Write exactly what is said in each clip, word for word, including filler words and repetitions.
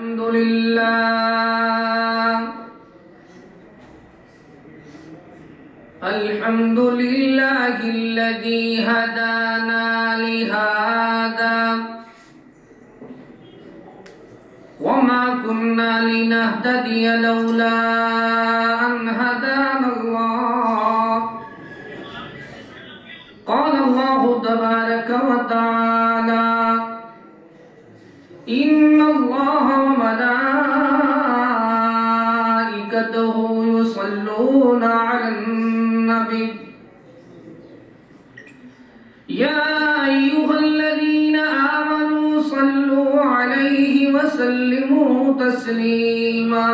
الحمد لله الحمد لله الذي هدانا لهذا وما كنا لنهتدي لولا أن هدانا الله قال الله تبارك وتعالى إن الله وملائكته يصلون على النبي يا أيها الذين آمنوا صلوا عليه وسلموا تسليما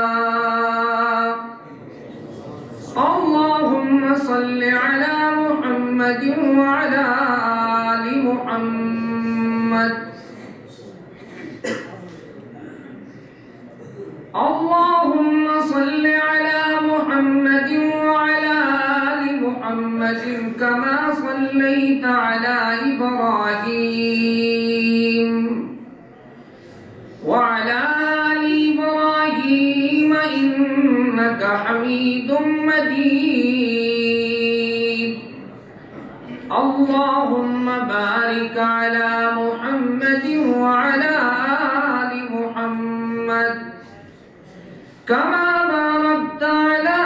اللهم صل على محمد وعلى آل محمد اللهم صل على محمد وعلى آل محمد كما صليت على إبراهيم وعلى آل إبراهيم إنك حميد مجيد اللهم بارك على محمد وعلى آل محمد كما باركت على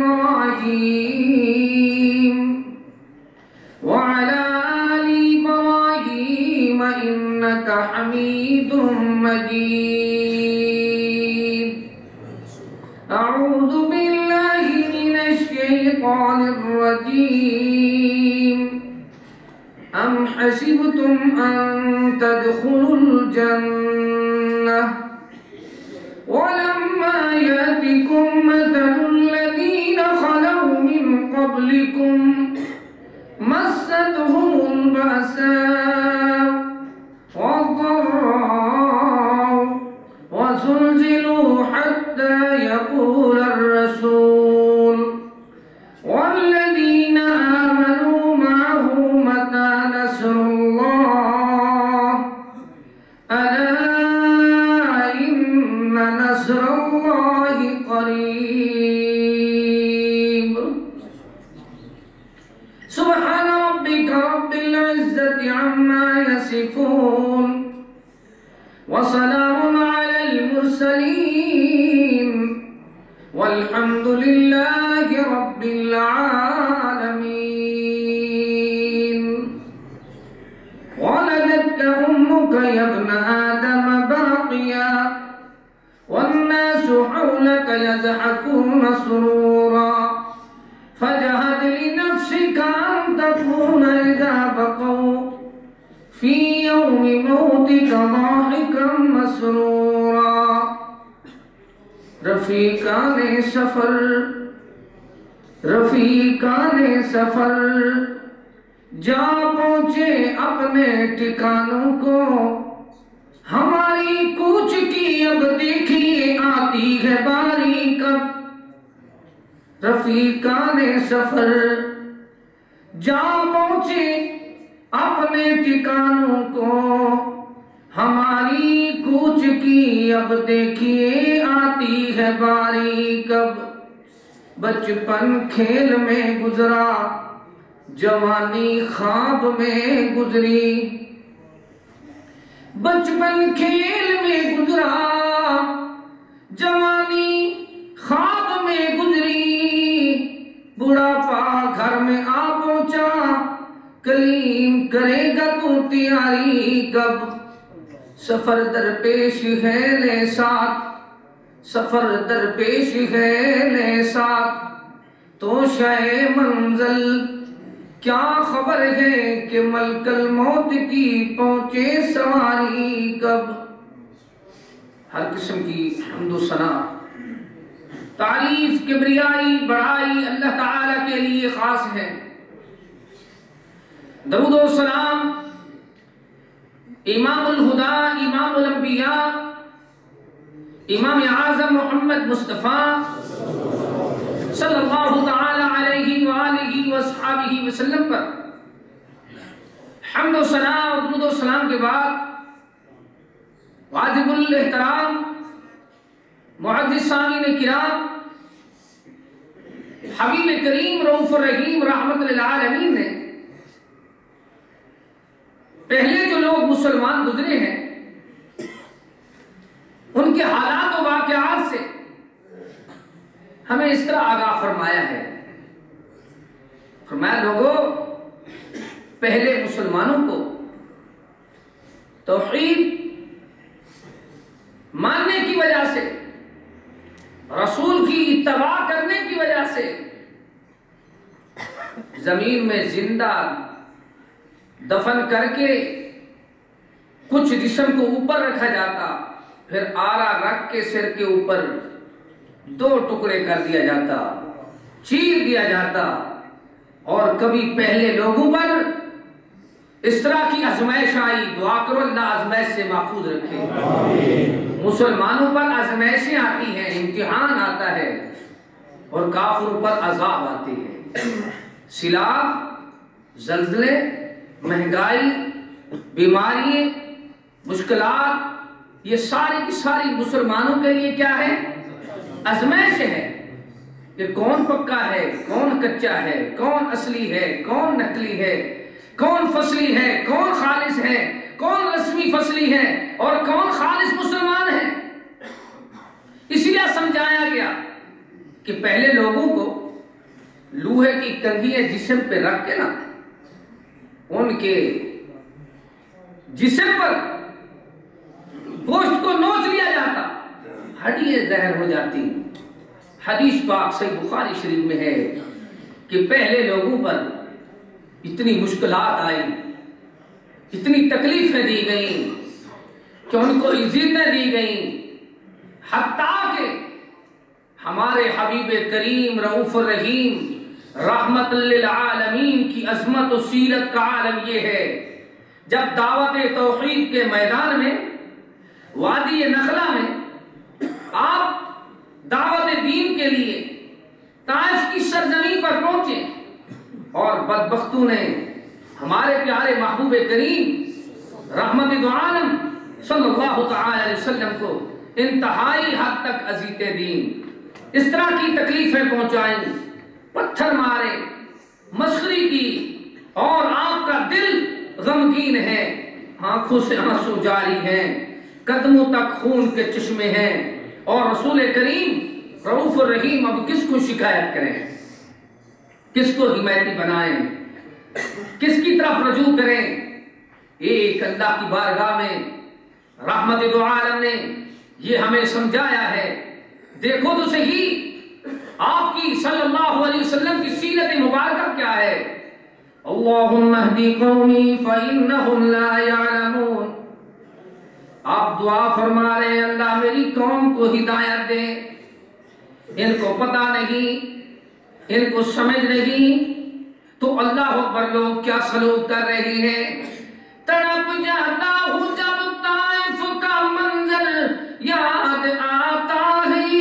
إبراهيم وعلى آل إبراهيم إنك حميد مجيد أعوذ بالله من الشيطان الرجيم أم حسبتم أن تدخلوا الجنة ولما يأتكم مثل الذين خلوا من قبلكم مستهم البأساء والضراء وزلزلوا حتى يقول الرسول والذين آمنوا معه متى نصر الله ألا إن نصر الله قريب سبحان ربك رب العزة عما يصفون وسلام على المرسلين والحمد لله رب العالمين ولدتك أمك يا ابن آدم باقيا والناس حولك يضحكون سرورا فجهد لنفسك أن تكون إذا بقوا في يوم موتك ضاحكا مسرورا رفیقان سفر رفیقان سفر جا پہنچے اپنے ٹھکانوں کو ہماری کوچ کی اب دیکھیے آتی ہے باری کب رفیقان سفر جا پہنچے اپنے ٹھکانوں کو ہماری کوچ کی اب دیکھیے آتی ہے باری کب بچپن کھیل میں گزرا جوانی خواب میں گزری بچپن کھیل میں گزرا جوانی خواب میں گزری بڑھاپا گھر میں آ پہنچا کلیم کرے گا تو تیاری کب سفر درپیش ہے لے ساتھ سفر درپیش ہے لے ساتھ تو شائع منزل کیا خبر ہے کہ ملک الموت کی پہنچے سواری کب ہر قسم کی حمد و ثنا تعریف کبریائی بڑائی اللہ تعالیٰ کے لیے خاص ہے درود و سلام امام الہدا امام الانبیاء امام اعظم محمد مصطفیٰ صلی اللہ تعالی علیہ وآلہ وصحابہ وسلم پر حمد و ثنا اور درود و سلام کے بعد واجب الاحترام मुहद्दिस सामीन किराम, हबीब करीम रऊफ रहीम रहमत लिल आलमीन ने पहले जो लोग मुसलमान गुजरे हैं उनके हालात और वाक़यात से हमें इस तरह आगाह फरमाया है। फरमाया, लोगों, पहले मुसलमानों को तौहीद मानने की वजह से, रसूल की इत्तबा करने की वजह से जमीन में जिंदा दफन करके कुछ जिस्म को ऊपर रखा जाता, फिर आरा रख के सिर के ऊपर दो टुकड़े कर दिया जाता, चीर दिया जाता। और कभी पहले लोगों पर इस तरह की आजमाइश आई, दुआ करो अल्लाह आजमाइश से महफूज रखे। मुसलमानों पर आजमाइशें आती हैं, इम्तिहान आता है, और काफिरों पर अजाब आते हैं। सिलाब, जल्जले, महंगाई, बीमारी, मुश्किलात, ये सारी की सारी मुसलमानों के लिए क्या है? आजमाइश है कि कौन पक्का है, कौन कच्चा है, कौन असली है, कौन नकली है, कौन फसली है, कौन खालिस है, कौन रस्मी फसली है और कौन खालिस मुसलमान है। इसलिए समझाया गया कि पहले लोगों को लोहे की कंघियां जिस्म पे रख के ना उनके जिस्म पर गोश्त को नोच लिया जाता, हड्डियां जहर हो जाती। हदीस पाक सही बुखारी शरीफ में है कि पहले लोगों पर इतनी मुश्किलात आई, इतनी तकलीफें दी गई कि उनको इज्जतें दी गई, हत्ता के हमारे हबीब करीम रऊफ रहीम रहमत लिल आलमीन की अजमत और सीरत का आलम ये है, जब दावत तौहीद के मैदान में वादी नखला में आप दावत दीन के लिए ताइफ की सरजमीन पर पहुंचे और बदबख्तों ने हमारे प्यारे महबूब करीम रहमत दो आलम सल्लल्लाहु तआला अलैहि वसल्लम को इंतहाई हद तक अजीते दीन, इस तरह की तकलीफें पहुंचाई, पत्थर मारे, मस्खरी की, और आपका दिल गमगीन है, आंखों से आंसू जारी हैं, कदमों तक खून के चश्मे हैं। और रसूल करीम रऊफ रहीम अब किसको शिकायत करें, किसको हिमायती बनाएं, किसकी तरफ रजू करें? एक अल्लाह की बारगाह में रहमत दो आलम ने ये हमें समझाया है। देखो तो सही आपकी सल्लल्लाहु अलैहि वसल्लम की सीरत मुबारक क्या है। अल्लाहुम्मा हदी कौमी फइन्नहुम ला यअलमून। आप दुआ फरमा रहे हैं, अल्लाह मेरी कौम को हिदायत दे, इनको पता नहीं, इनको समझ नहीं। तो अल्लाह अकबर लोग क्या सलूक कर रहे हैं। तड़प जाता हूँ जब ताइफ का मंजर याद आता है,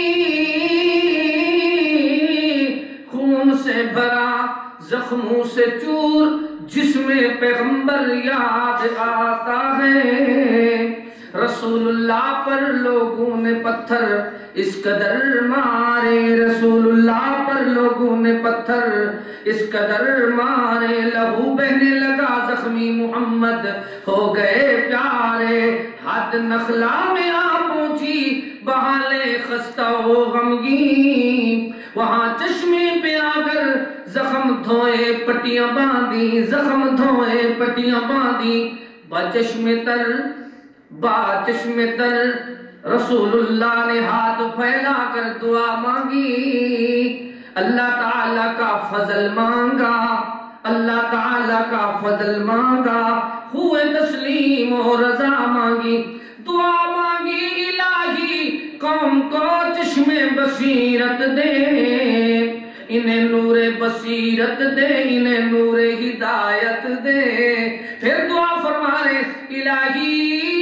खून से भरा जख्मों से चूर जिसमें पैगंबर याद आता है। रसूलुल्लाह पर लोगों ने पत्थर इस कदर मारे, रसूलुल्लाह पर लोगों ने पत्थर इस कदर मारे, लहू बहने लगा जख्मी मोहम्मद हो गए प्यारे। हद नखला में आ पहुंची बहाले खस्ता हो गमगीन, वहां चश्मे पे आकर जख्म धोए पट्टियां बांधी, जख्म धोए पट्टियां बांधी। बचश्मे तर बाचश्मे तर रसूलुल्लाह ने हाथ फैला कर दुआ मांगी, अल्लाह ताला का फजल मांगा, अल्लाह ताला का फजल मांगा, हुए तस्लीम और रजा मांगी, दुआ मांगी इलाही कौम को चश्मे बसीरत दे, इन्हें नूरे बसीरत दे, इन्हें नूरे हिदायत दे। फिर दुआ फरमा रहे, इलाही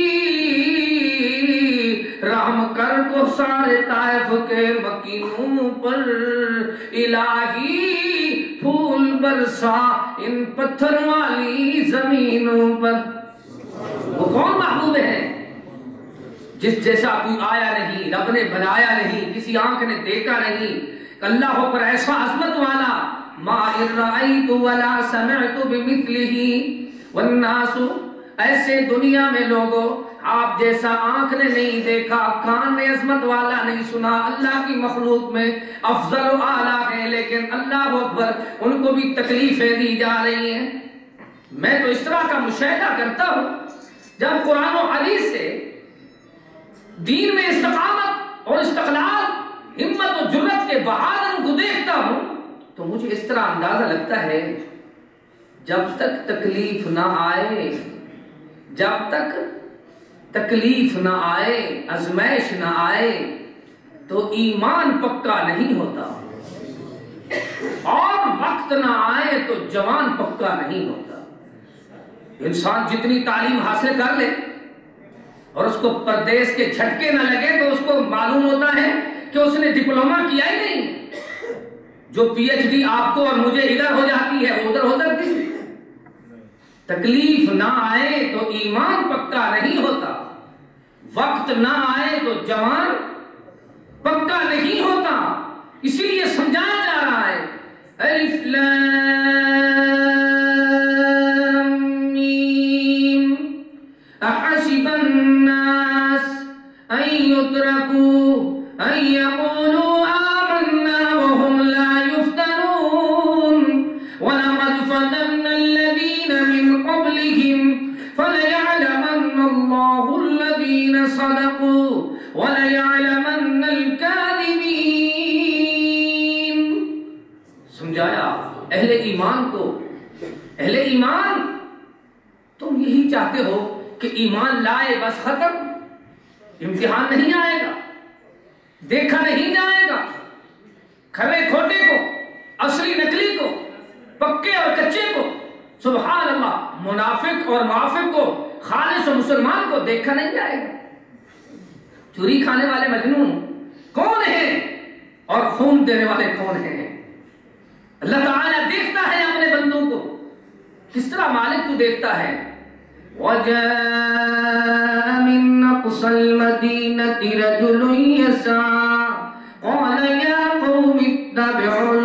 रहम कर को सारे ताइफ के मकीनों पर, इलाही फूल बरसा इन पत्थर वाली जमीनों पर। वो कौन महबूब है جس جیسا کوئی آیا نہیں، رب نے بنایا نہیں، کسی آنکھ نے دیکھا نہیں، اللہ پر ایسا عظمت والا ما رأیت ولا سمعت بمثلہ والناس، ایسے دنیا میں لوگوں آپ جیسا آنکھ نے نہیں دیکھا، کان نے عظمت والا نہیں سنا، اللہ کی مخلوق میں افضل و اعلیٰ ہے، لیکن اللہ اکبر ان کو بھی تکلیفیں دی جا رہی ہیں۔ میں تو اس طرح کا مشاہدہ کرتا ہوں جب قرآن و حدیث سے دین میں استقامت اور استقلال، ہمت و جرت کے بہادر کو دیکھتا ہوں تو مجھے اس طرح اندازہ لگتا ہے جب تک تکلیف نہ آئے، جب تک تکلیف نہ آئے، آزمائش نہ آئے تو ایمان پکا نہیں ہوتا، اور وقت نہ آئے تو جوان پکا نہیں ہوتا۔ انسان جتنی تعلیم حاصل کر لے اور اس کو پردیس کے جھٹکے نہ لگے تو اس کو معلوم ہوتا ہے کہ اس نے ڈپلومہ کیا ہی نہیں۔ جو پی ایچ ڈی آپ کو اور مجھے ادھر ہو جاتی ہے وہ ادھر ہو سکتی ہے۔ تکلیف نہ آئے تو ایمان پکا نہیں ہوتا، وقت نہ آئے تو جوان پکا نہیں ہوتا۔ اسی لیے سمجھایا جا رہا ہے الف لام میم احسب الناس ان يتركوا ان يقولوا آمنا وهم لا يفتنون ولقد فتنا الذين من قبلهم فليعلمن الله الذين صدقوا وَلَيَعْلَمَنَّ الْكَاذِبِينَ۔ سمجھایا اہل ایمان کو، اہل ایمان تم یہی چاہتے ہو کہ ایمان لائے بس ختم، امتحان نہیں آئے گا، دیکھا نہیں جائے گا، کھرے کھوٹے کو، اصلی نکلی کو، پکے اور کچے کو، سبحان اللہ، منافق اور موافق کو، خالص و مسلمان کو دیکھا نہیں جائے گا۔ چوری کھانے والے مجنون کون ہیں اور خون دینے والے کون ہیں؟ اللہ تعالیٰ دیکھتا ہے اپنے بندوں کو، کس طرح مالک کو دیکھتا ہے۔ وَجَاءَ مِنْ أَقْصَى الْمَدِينَةِ رَجُلٌ يَسْعَىٰ قَالَ يَا قَوْمِ اتَّبِعُوا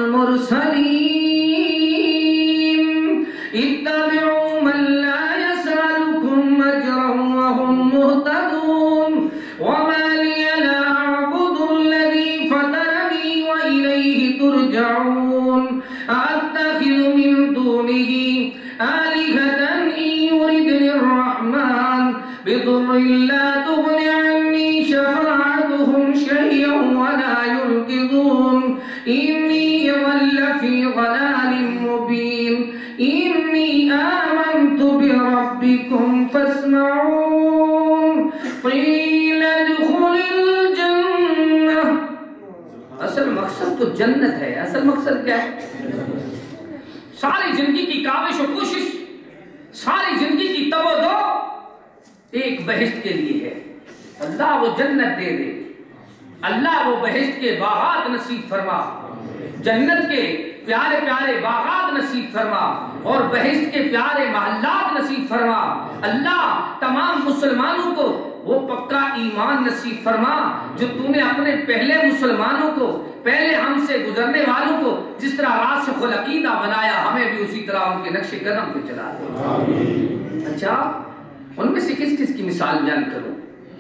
الْمُرْسَلِينَ اتَّبِعُوا مَن لَّا يَسْأَلُكُمْ أَجْرًا وَهُم مُّهْتَدُونَ وَمَا لِيَ لَا أَعْبُدُ الَّذِي فَطَرَنِي وَإِلَيْهِ تُرْجَعُونَ أَأَتَّخِذُ مِن دُونِهِ آلِهَةً إِن يُرِدْنِ الرَّحْمَٰنُ بِضُرٍّ لَّا تُغْنِ عَنِّي شَفَاعَتُهُمْ شَيْئًا وَلَا يُنقِذُونِ إِنِّي إِذًا لَّفِي ضَلَالٍ مُّبِينٍ إِنِّي آمَنتُ بِرَبِّكُمْ فَاسْمَعُونِ قِيلَ ادْخُلِ الْجَنَّةَ۔ اصل مقصد تو جنت ہے۔ اصل مقصد کیا ہے؟ ساری زندگی کی کاوش و کوشش، ساری زندگی کی تو دو ایک بہشت کے لیے ہے۔ اللہ وہ جنت دے دے، اللہ وہ بہشت کے باغات نصیب فرما، جنت کے پیارے پیارے باغات نصیب فرما اور بہشت کے پیارے محلات نصیب فرما۔ اللہ تمام مسلمانوں کو وہ پکا ایمان نصیب فرما جو تو نے اپنے پہلے مسلمانوں کو، پہلے ہم سے گزرنے والوں کو جس طرح راسخ العقیدہ بنایا، ہمیں بھی اسی طرح ان کے نقش قدم پہ چلا دے۔ اچھا، ان میں سے کس کس کی مثال بیان کروں؟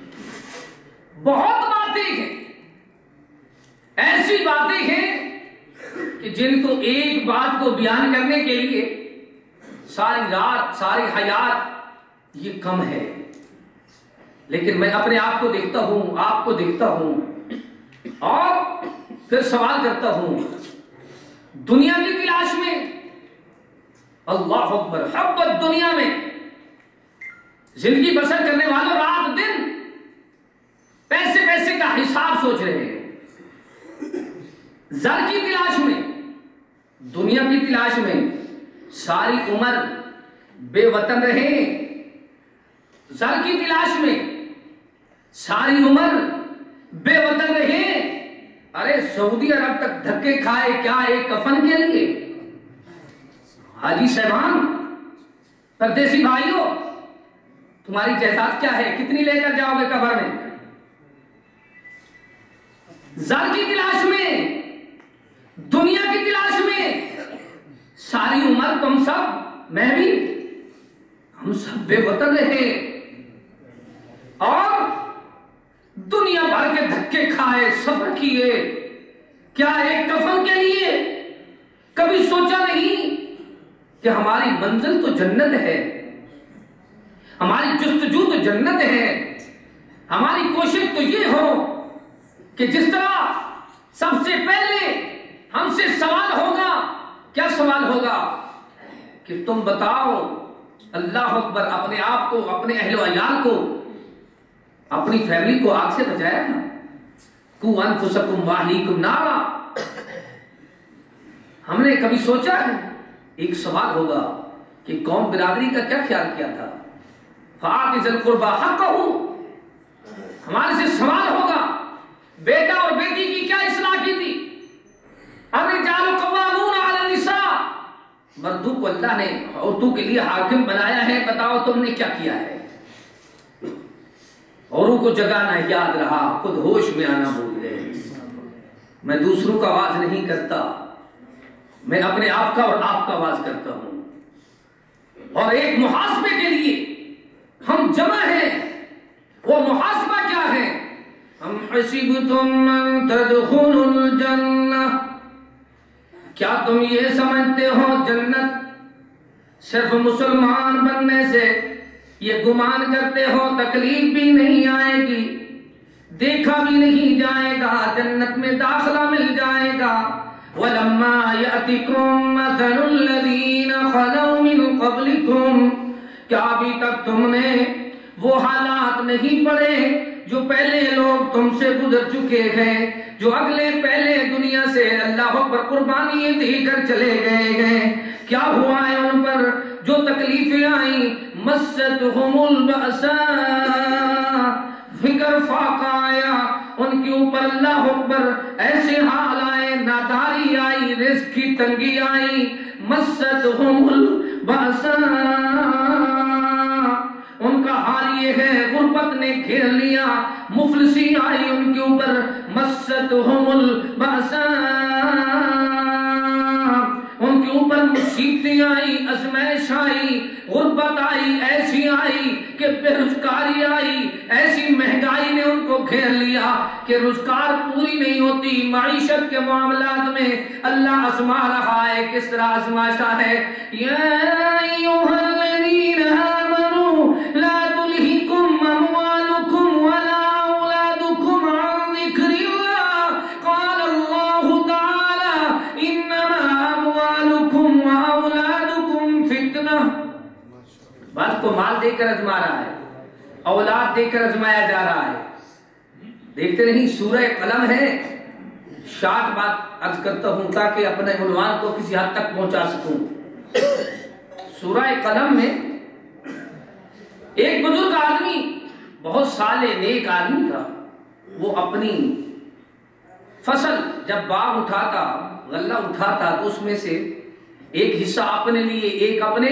بہت باتیں ہیں، ایسی باتیں ہیں کہ جن کو ایک بات کو بیان کرنے کے لیے ساری رات، ساری حیات یہ کم ہے۔ لیکن میں اپنے آپ کو دیکھتا ہوں، آپ کو دیکھتا ہوں اور پھر سوال کرتا ہوں، دنیا کی تلاش میں، اللہ اکبر، حبت دنیا میں زندگی بسر کرنے والوں رات دن پیسے پیسے کا حساب سوچ رہے ہیں، زر کی تلاش میں، دنیا کی تلاش میں ساری عمر بے وطن رہے، زر کی تلاش میں ساری عمر بے وطن رہے۔ ارے سعودی عرب تک دھکے کھائے کیا ایک کفن کے لیے؟ حاجی صاحبان، پردیسی بھائیوں، تمہاری جائیداد کیا ہے؟ کتنی لے کر جاؤ گے قبر میں؟ زر کی تلاش میں، دنیا کی تلاش میں ساری عمر تم سب، میں بھی، ہم سب بے وطن رہے اور دنیا بھر کے دھکے کھائے، سفر کیے، کیا ایک کفن کے لیے؟ کبھی سوچا نہیں کہ ہماری منزل تو جنت ہے، ہماری جستجو تو جنت ہے، ہماری کوشش تو یہ ہو کہ جس طرح سب سے پہلے ہم سے سوال ہوگا، کیا سوال ہوگا کہ تم بتاؤ اللہ اکبر، اپنے آپ کو، اپنے اہل و عیال کو، اپنی فیملی کو آگ سے بچایا تھا؟ قُوْ أَنفُسَكُمْ وَأَهْلِيكُمْ نَارًا۔ ہم نے کبھی سوچا ہے؟ ایک سوال ہوگا کہ قوم برادری کا کیا خیال کیا تھا؟ فَآتِ ذِي الْقُرْبَىٰ حَقَّهُ، ہمارے سے سوال ہوگا بیٹا اور بیٹی کی کیا اصلاح کی تھی؟ الرِّجَالُ قَوَّامُونَ عَلَى النِّسَاءِ، مردوں کو اللہ نے عورتوں کے لیے حاکم بنایا ہے، بتاؤ تم نے کیا کیا ہے؟ اوروں کو جگانا یاد رہا، خود ہوش میں آنا بھول گئے۔ میں دوسروں کا واز نہیں کرتا، میں اپنے آپ کا اور آپ کا واز کرتا ہوں، اور ایک محاسبے کے لیے ہم جمع ہیں۔ وہ محاسبہ کیا ہے؟ ہم حسبتم ان تدخلوا الجنہ، کیا تم یہ سمجھتے ہو جنت صرف مسلمان بننے سے، یہ گمان کرتے ہو تکلیف بھی نہیں آئے گی، دیکھا بھی نہیں جائے گا، جنت میں داخلہ مل جائے گا؟ وَلَمَّا يَأْتِكُمْ مَثَلُ الَّذِينَ خَلَوْا مِن قَبْلِكُمْ، کیا ابھی تک تم نے وہ حالات نہیں پڑھے جو پہلے لوگ تم سے گزر چکے ہیں، جو اگلے پہلے دنیا سے اللہ پر قربانی دے کر چلے گئے ہیں؟ کیا ہوا ہے ان پر جو تکلیفیں آئیں؟ مَسَّتْهُمُ الْبَأْسَاءُ، فکر فاقہ آیا ان کے اوپر، اللہ اکبر، ایسے حال آئے، ناداری آئی، رزق کی تنگی آئی۔ مَسَّتْهُمُ الْبَأْسَاءُ، ان کا حال یہ ہے غربت نے گھیر لیا، مفلسی آئی ان کے اوپر۔ مَسَّتْهُمُ الْبَأْسَاءُ، ان کے اوپر مصیبتیں آئی، ازمائش آئی، غربت آئی، ایسی آئی کہ بے روزگاری آئی، ایسی مہنگائی نے ان کو گھیر لیا کہ روزگار پوری نہیں ہوتی۔ معیشت کے معاملات میں اللہ آزما رہا ہے، کس طرح آزمائشہ ہے؟ یا ایھا الذین آمنوا لا تلہکم اموالکم ولا اولادکم عن ذکر اللہ، قال اللہ تعالی انما اموالکم واولادکم فتنہ۔ بعض کو مال دے کر ازما رہا ہے، اولاد دے کر ازمایا جا رہا ہے۔ دیکھتے نہیں سورہ قلم ہے، شارٹ بات عرض کرتا ہوں تاکہ اپنے عنوان کو کسی حد تک پہنچا سکوں۔ سورہ قلم میں ایک بزرگ آدمی، بہت صالح نیک آدمی تھا، وہ اپنی فصل جب باغ اٹھاتا، غلہ اٹھاتا تو اس میں سے ایک حصہ اپنے لیے، ایک اپنے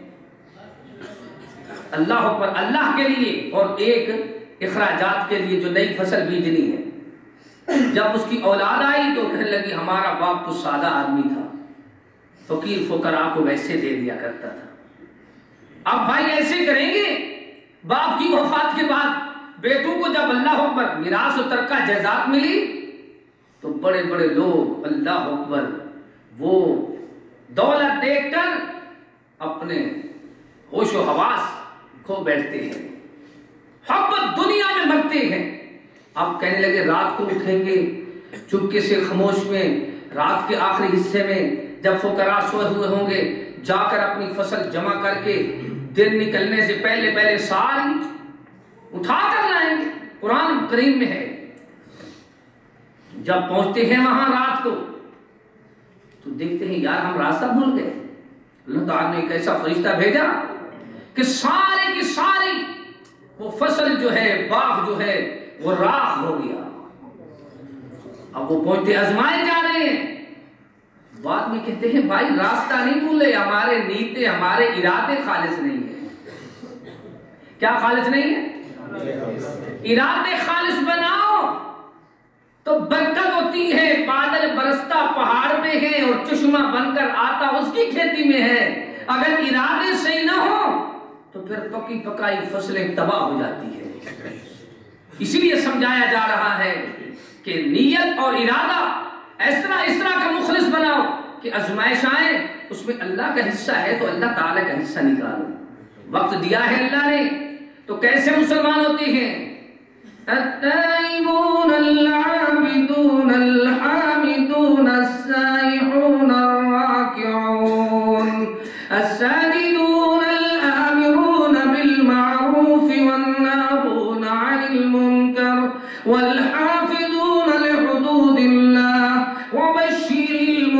اللہ پر اللہ کے لیے، اور ایک اخراجات کے لیے جو نئی فصل بیجنی ہے۔ جب اس کی اولاد آئی تو کہنے لگی ہمارا باپ تو سادہ آدمی تھا، فقیر فقراء کو ویسے دے دیا کرتا تھا، اب بھائی ایسے کریں گے؟ باپ کی وفات کے بعد بیٹوں کو جب اللہ اکبر میراث و ترکہ جائیداد ملی تو بڑے بڑے لوگ اللہ اکبر وہ دولت دیکھ کر اپنے ہوش و حواس کھو بیٹھتے ہیں، محبت دنیا میں مرتے ہیں۔ اب کہنے لگے رات کو اٹھیں گے چپکے سے خاموش میں، رات کے آخری حصے میں جب فقراء سوئے ہوئے ہوں گے، جا کر اپنی فصل جمع کر کے دن نکلنے سے پہلے پہلے ساری اٹھا کر لائیں گے۔ قرآن کریم میں ہے، جب پہنچتے ہیں وہاں رات کو تو دیکھتے ہیں یار ہم راستہ بھول گئے۔ اللہ تعالیٰ نے ایک ایسا فرشتہ بھیجا کہ سارے کی ساری وہ فصل جو ہے، باغ جو ہے وہ راکھ ہو گیا۔ اب وہ پہنچتے ازمائے جا رہے ہیں، بعد میں کہتے ہیں بھائی راستہ نہیں بھولے، ہمارے نیتیں، ہمارے ارادے خالص نہیں ہیں۔ کیا خالص نہیں ہے؟ ارادے خالص بناؤ تو برکت پہاڑ پہ ہے اور چشمہ بن کر آتا اس کی کھیتی میں ہے، اگر ارادے صحیح نہ ہو تو پھر پکی پکائی فصلیں تباہ ہو جاتی ہے۔ اس لیے سمجھایا جا رہا ہے کہ نیت اور ارادہ اس طرح اس طرح کا مخلص بناؤ کہ آزمائش آئے اس میں اللہ کا حصہ ہے تو اللہ تعالیٰ کا حصہ نکالو۔ وقت دیا ہے اللہ نے تو کیسے مسلمان ہوتے ہیں؟ التائبون العابدون الحامدون السائحون الراكعون الساجدون الآمرون بالمعروف والناهون عن المنكر والحافظون لحدود الله وبشر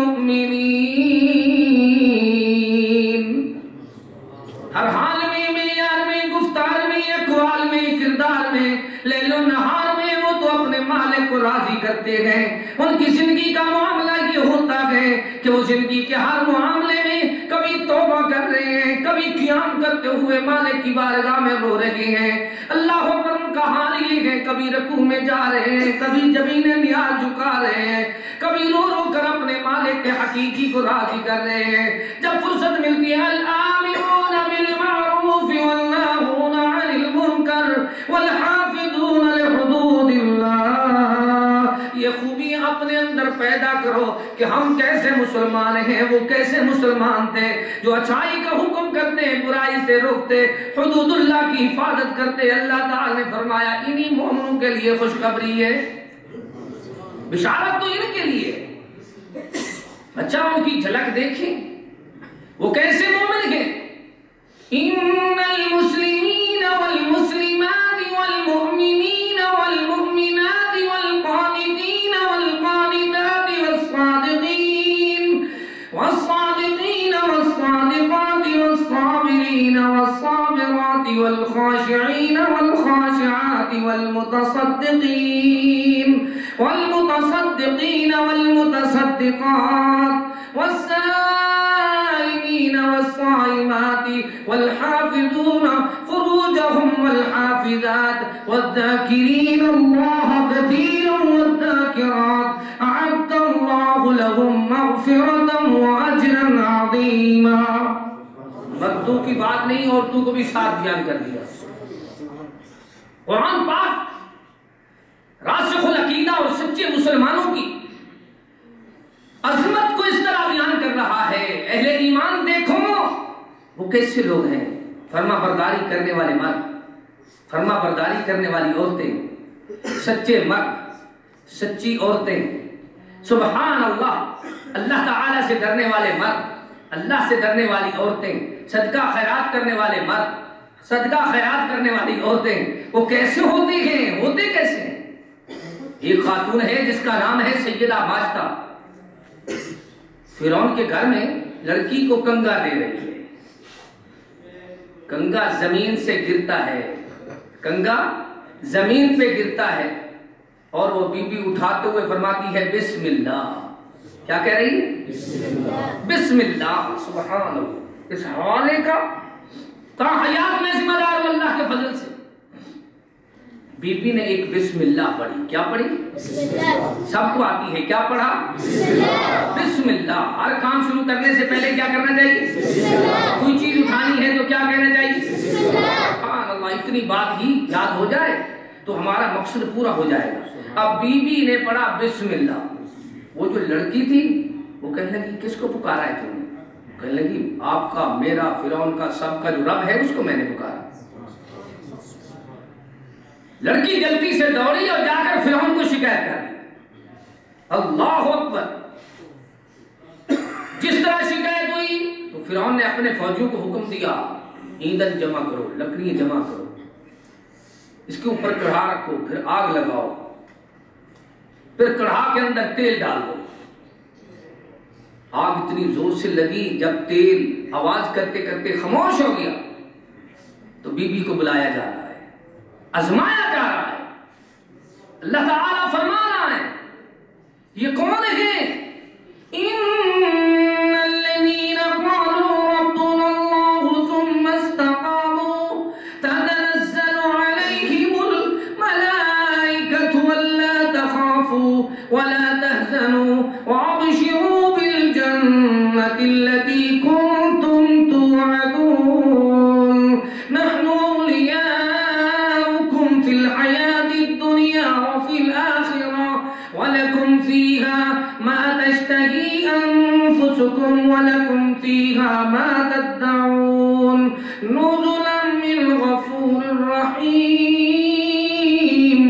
المؤمنين۔ ہر حال میں، معیار میں، گفتار میں، اقوال میں، کردار میں، لیل و نہار میں وہ تو اپنے مالک کو راضی کرتے ہیں۔ ان کی زندگی کا معاملہ یہ ہوتا ہے کہ وہ زندگی کے ہر معاملے میں کبھی توبہ کر رہے ہیں، کبھی قیام کرتے ہوئے مالک کی بارگاہ میں رو رہے ہیں۔ اللہ اکبر، ان کا حال یہ ہے کبھی رکوع میں جا رہے ہیں، کبھی زمین نیاز جھکا رہے ہیں، کبھی رو رو کر اپنے مالک کے حقیقی کو راضی کر رہے ہیں۔ جب فرصت ملتی ہے الآمرون بالمعروف والناهون عن المنکر والحافظون لحدود اللہ، یہ خوبی اپنے اندر پیدا کرو کہ ہم کیسے مسلمان ہیں، وہ کیسے مسلمان تھے جو اچھائی کا حکم کرتے، برائی سے روکتے، حدود اللہ کی حفاظت کرتے۔ اللہ تعالی نے فرمایا انہی مومنوں کے لیے خوشخبری ہے، بشارت تو ان کے لیے۔ اچھا ان کی جھلک دیکھیں وہ کیسے مومن ہیں۔ ان المسلمین والمسلمات والمؤمنین والمؤمنات والقانتین والقانتات والصادقین والصادقین والصادقات والصابرین والصابرات والخاشعین والخاشعات والمتصدقین والمتصدقین والمتصدقات والسائمین والصائمات والحافظون فروجهم والحافظات والذاکرین اللہ کثیرا والذاکرات اعد اللہ لهم مغفرتا واجرا عظیما۔ مردوں کی بات نہیں، عورتوں کو بھی ساتھ بیان کر دیا۔ قرآن پاک راسخ العقیدہ اور سچے مسلمانوں کی عظمت کو اس طرح بیان کر رہا ہے۔ اہل ایمان دیکھو وہ کیسے لوگ ہیں، فرما برداری کرنے والے مرد، فرما برداری کرنے والی عورتیں، سچے مرد، سچی عورتیں، سبحان اللہ، اللہ تعالی سے ڈرنے والے مرد، اللہ سے ڈرنے والی عورتیں، صدقہ خیرات کرنے والے مرد، صدقہ خیرات کرنے والی عورتیں، وہ کیسے ہوتے ہیں، ہوتے کیسے ہیں؟ ایک خاتون ہے جس کا نام ہے سیدہ ماجدہ، فرعون کے گھر میں لڑکی کو کنگا دے رہی ہے، کنگا زمین سے گرتا ہے، کنگا زمین پہ گرتا ہے اور وہ بی بی اٹھاتے ہوئے فرماتی ہے بسم اللہ۔ کیا کہہ رہی ہے؟ بسم اللہ۔ سبحان اللہ، اس حوالے کا تا حیات میں ذمہ دار ہوں اللہ کے فضل سے۔ بی بی نے ایک بسم اللہ پڑھی۔ کیا پڑھی؟ سب کو آتی ہے، کیا پڑھا؟ بسم اللہ۔ ہر کام شروع کرنے سے پہلے کیا کرنا چاہیے؟ کوئی چیز اٹھانی ہے تو کیا کہنا چاہیے؟ سبحان اللہ۔ اتنی بات ہی یاد ہو جائے تو ہمارا مقصد پورا ہو جائے گا۔ اب بی بی نے پڑھا بسم اللہ۔ وہ جو لڑکی تھی وہ کہنے لگی کس کو پکارا ہے تم نے؟ کہنے لگی آپ کا، میرا، فرعون کا، سب کا جو رب ہے اس کو میں نے پکارا۔ لڑکی جلدی سے دوڑی اور جا کر فرعون کو شکایت کر دی۔ اللہ اکبر۔ جس طرح شکایت ہوئی تو فرعون نے اپنے فوجیوں کو حکم دیا ایندھن جمع کرو، لکڑیاں جمع کرو، اس کے اوپر کڑھا رکھو، پھر آگ لگاؤ، پھر کڑھا کے اندر تیل ڈال دو۔ آگ اتنی زور سے لگی جب تیل آواز کرتے کرتے خاموش ہو گیا تو بی بی کو بلایا جا رہا ہے، آزمایا جا رہا ہے۔ اللہ تعالیٰ فرما رہا ہے یہ کون ہے؟ ان الذين قالوا ربنا الله ثم استقاموا تتنزل عليهم الملائكة ولا تخافوا ولا تحزنوا وابشروا أنفسكم ولكم فيها ما تدعون نزلا من غفور رحيم.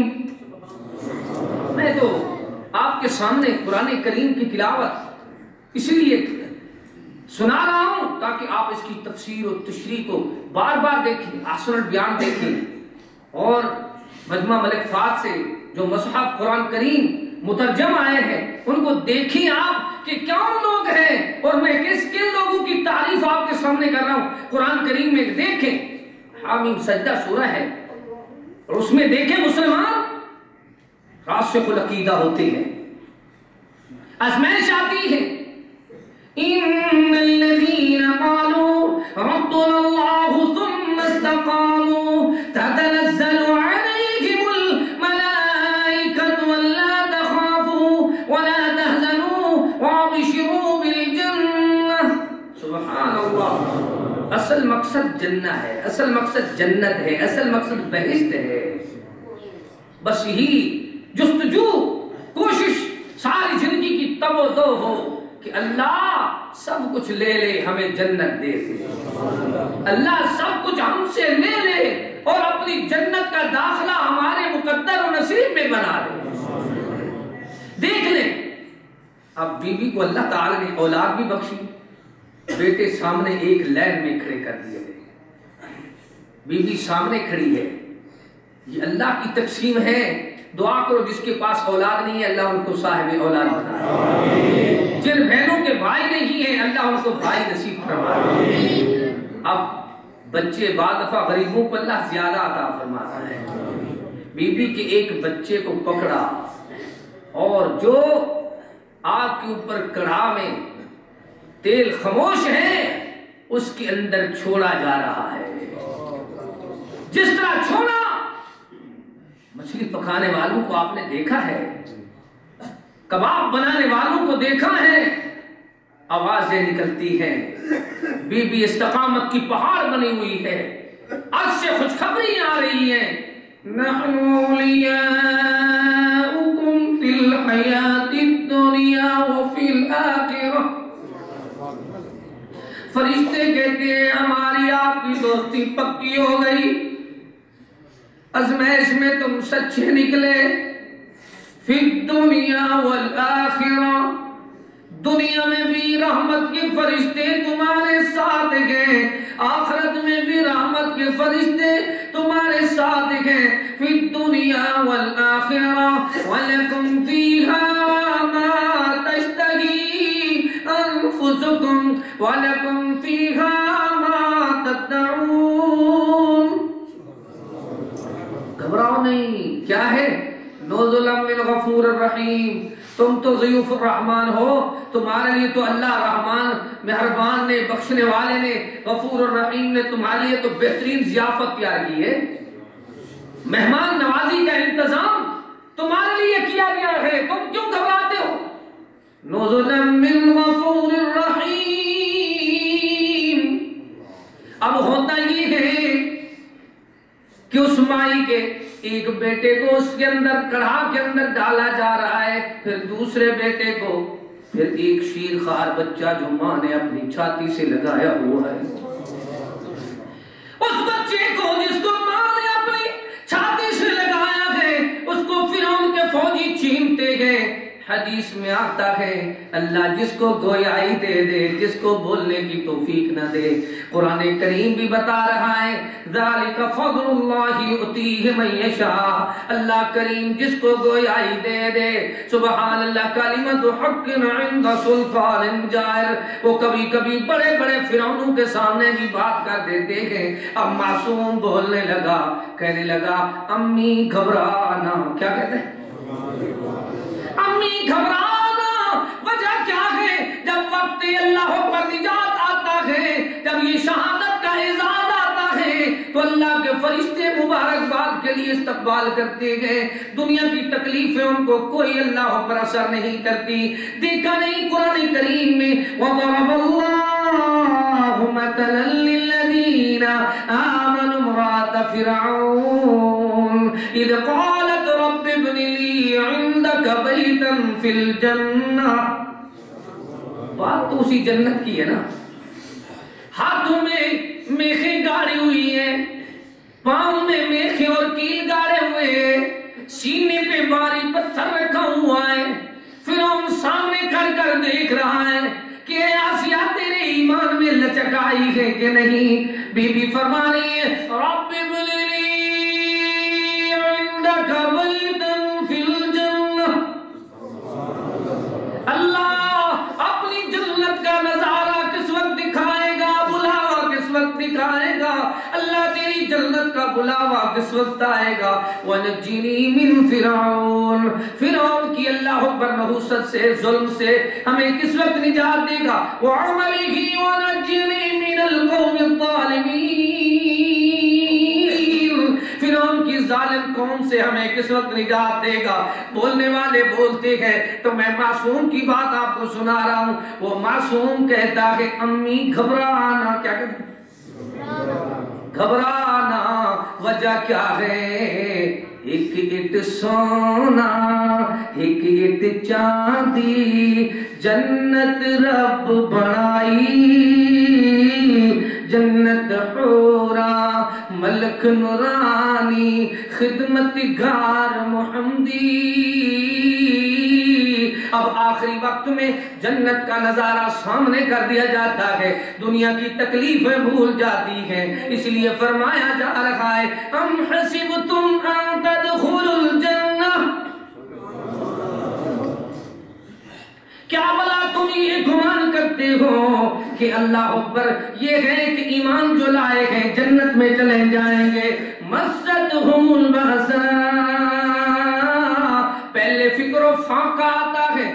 میں تو آپ کے سامنے قرآن کریم کی تلاوت اس لیے سنا رہا ہوں تاکہ آپ اس کی تفسیر و تشریح کو بار بار دیکھیں، احسن البیان دیکھیں، اور مجمع ملک فات سے جو مصحف قرآن کریم مترجم آئے ہیں ان کو دیکھیں آپ کہ کون لوگ ہیں، اور میں کس کن لوگوں کی تعریف آپ کے سامنے کر رہا ہوں. قرآن کریم میں دیکھیں، حامیم سجدہ سورہ ہے، اور اس میں دیکھیں مسلمان راسخ العقیدہ ہوتے ہیں، آزمائش آتی ہے. ان الذين قالوا ربنا الله ثم استقاموا تتنزل عليهم الملائكة الا تخافوا ولا تحزنوا وابشروا بالجنة. سبحان اللہ. اصل مقصد جنہ ہے، اصل مقصد جنت ہے، اصل مقصد بہشت ہے. بس یہی جستجو کوشش ساری زندگی کی تب و دو ہو کہ اللہ سب کچھ لے لے ہمیں جنت دے دے، اللہ سب کچھ ہم سے لے لے اور اپنی جنت کا داخلہ ہمارے مقدر و نصیب میں بنا دے. دیکھ لیں اب بیوی کو اللہ تعالی نے اولاد بھی بخشی، بیٹے سامنے ایک لائن میں کھڑے کر دیے گئے، بیوی سامنے کھڑی ہے. یہ اللہ کی تقسیم ہے. دعا کرو جس کے پاس اولاد نہیں ہے اللہ ان کو صاحب اولاد بنائے، جن بہنوں کے بھائی نہیں ہیں اللہ ان کو بھائی نصیب فرمائے. اب بچے بعض دفعہ غریبوں کو اللہ زیادہ عطا فرماتا ہے. بی بی کے ایک بچے کو پکڑا اور جو آگ کے اوپر کڑھا میں تیل خاموش ہے اس کے اندر چھوڑا جا رہا ہے. جس طرح چھوڑا مچھلی پکانے والوں کو آپ نے دیکھا ہے، کباب بنانے والوں کو دیکھا ہے، آوازیں نکلتی ہیں. بی بی استقامت کی پہاڑ بنی ہوئی ہے، عرش سے خوشخبری آ رہی ہے. نحن اولیاؤکم فی الحیات الدنیا وفی الآخرہ. فرشتے کہتے ہیں ہماری آپ کی دوستی پکی ہو گئی، ازمائش میں تم سچے نکلے. فی الدنیا والآخرہ، دنیا میں بھی رحمت کے فرشتے تمہارے ساتھ ہیں، آخرت میں بھی رحمت کے فرشتے تمہارے ساتھ ہیں. فی الدنیا والآخرہ وَلَكُمْ فِيهَا مَا تَشْتَهِي أَنفُسُكُمْ وَلَكُمْ فِيهَا مَا تَدَّعُونَ. گھبراؤ نہیں، کیا ہے؟ نزلا من غفور الرحیم. تم تو ضیوف الرحمان ہو، تمہارے لیے تو اللہ رحمان مہربان نے، بخشنے والے نے، غفور الرحیم نے تمہارے لیے تو بہترین ضیافت تیار کی ہے. مہمان نوازی کا انتظام تمہارے لیے کیا گیا ہے، تم کیوں گھبراتے ہو؟ نزلا من غفور الرحیم. اب ہوتا یہ ہے کہ اس مائی کے ایک بیٹے کو اس کے اندر کڑھا کے اندر ڈالا جا رہا ہے، پھر دوسرے بیٹے کو، پھر ایک شیر خوار بچہ جو ماں نے اپنی چھاتی سے لگایا ہوا ہے، اس بچے کو جس کو ماں نے اپنی چھاتی سے لگایا ہے اس کو فرعون کے فوجی چھینتے گئے. حدیث میں آتا ہے اللہ جس کو گویائی دے دے، جس کو بولنے کی توفیق نہ دے. قرآن کریم بھی بتا رہا ہے ذالک فضل اللہ یؤتیہ من یشاء. اللہ کریم جس کو گویائی دے دے، سبحان اللہ. کلمۃ حق عند سلطان جائر. وہ کبھی کبھی بڑے بڑے فرعونوں کے سامنے بھی بات کر دیتے ہیں. اب معصوم بولنے لگا، کہنے لگا امی گھبرانا. کیا کہتے ہیں؟ امی گھبرانا. وجہ کیا ہے؟ جب وقت اللہ پر نجات آتا ہے، جب یہ شہادت کا اعزاز آتا ہے تو اللہ کے فرشتے مبارکباد کے لیے استقبال کرتے ہیں. دنیا کی تکلیفیں ان کو کوئی اللہ پر اثر نہیں کرتی. دیکھا نہیں قرآن کریم میں وَضَرَبَ اللَّهُ مَثَلًا لِّلَّذِينَ آمَنُوا امْرَأَتَ فِرْعَوْنَ إِذْ قَالَتْ رَبِّ ابْنِ لِي عِندَكَ بَيْتًا فِي الْجَنَّةِ بات تو اسی جنت کی ہے نا. ہاتھوں میں میخیں گاڑی ہوئی ہیں, پاؤں میں میخیں اور کیل گاڑے ہوئے ہیں, سینے پہ بھاری پتھر رکھا ہوا ہے. فرعون سامنے کھڑ کر دیکھ رہا ہے کہ اے آسیہ تیرے ایمان میں لچک آئی ہے کہ نہیں. بی بی فرما رہی ہے رب ابنی عندک بیتا فی الجنہ, اللہ اپنی جنت کا نظارہ کس وقت دکھائے گا, بلاوا کس وقت دکھائے گا, اللہ تیری جنت کا بلاوا کس وقت آئے گا. وَنَجِّنِي مِن فِرْعَوْنَ, فرعون کی اللہ اکبر نحوست سے, ظلم سے ہمیں کس وقت نجات دے گا. وَعَمَلِهِ وَنَجِّنِي مِنَ الْقَوْمِ الظَّالِمِينَ, فرعون کی ظالم قوم سے ہمیں کس وقت نجات دے گا. بولنے والے بولتے ہیں تو میں معصوم کی بات آپ کو سنا رہا ہوں. وہ معصوم کہتا ہے امی گھبرانا, کیا کہتا ہے گھبرانا, وجہ کیا ہے, ایک اٹ سونا ایک اٹ چاندی جنت رب بنائی, جنت حورا ملک نورانی خدمت گار محمدی. اب آخری وقت میں جنت کا نظارہ سامنے کر دیا جاتا ہے, دنیا کی تکلیفیں بھول جاتی ہیں, اس لیے فرمایا جا رہا ہے ام حسبتم ان تدخلوا الجنہ, کیا بلا تم یہ گمان کرتے ہو کہ اللہ اکبر یہ ہے کہ ایمان جو لائے ہیں جنت میں چلے جائیں گے. مستہم البأساء, پہلے فکر و فاقہ آتا ہے,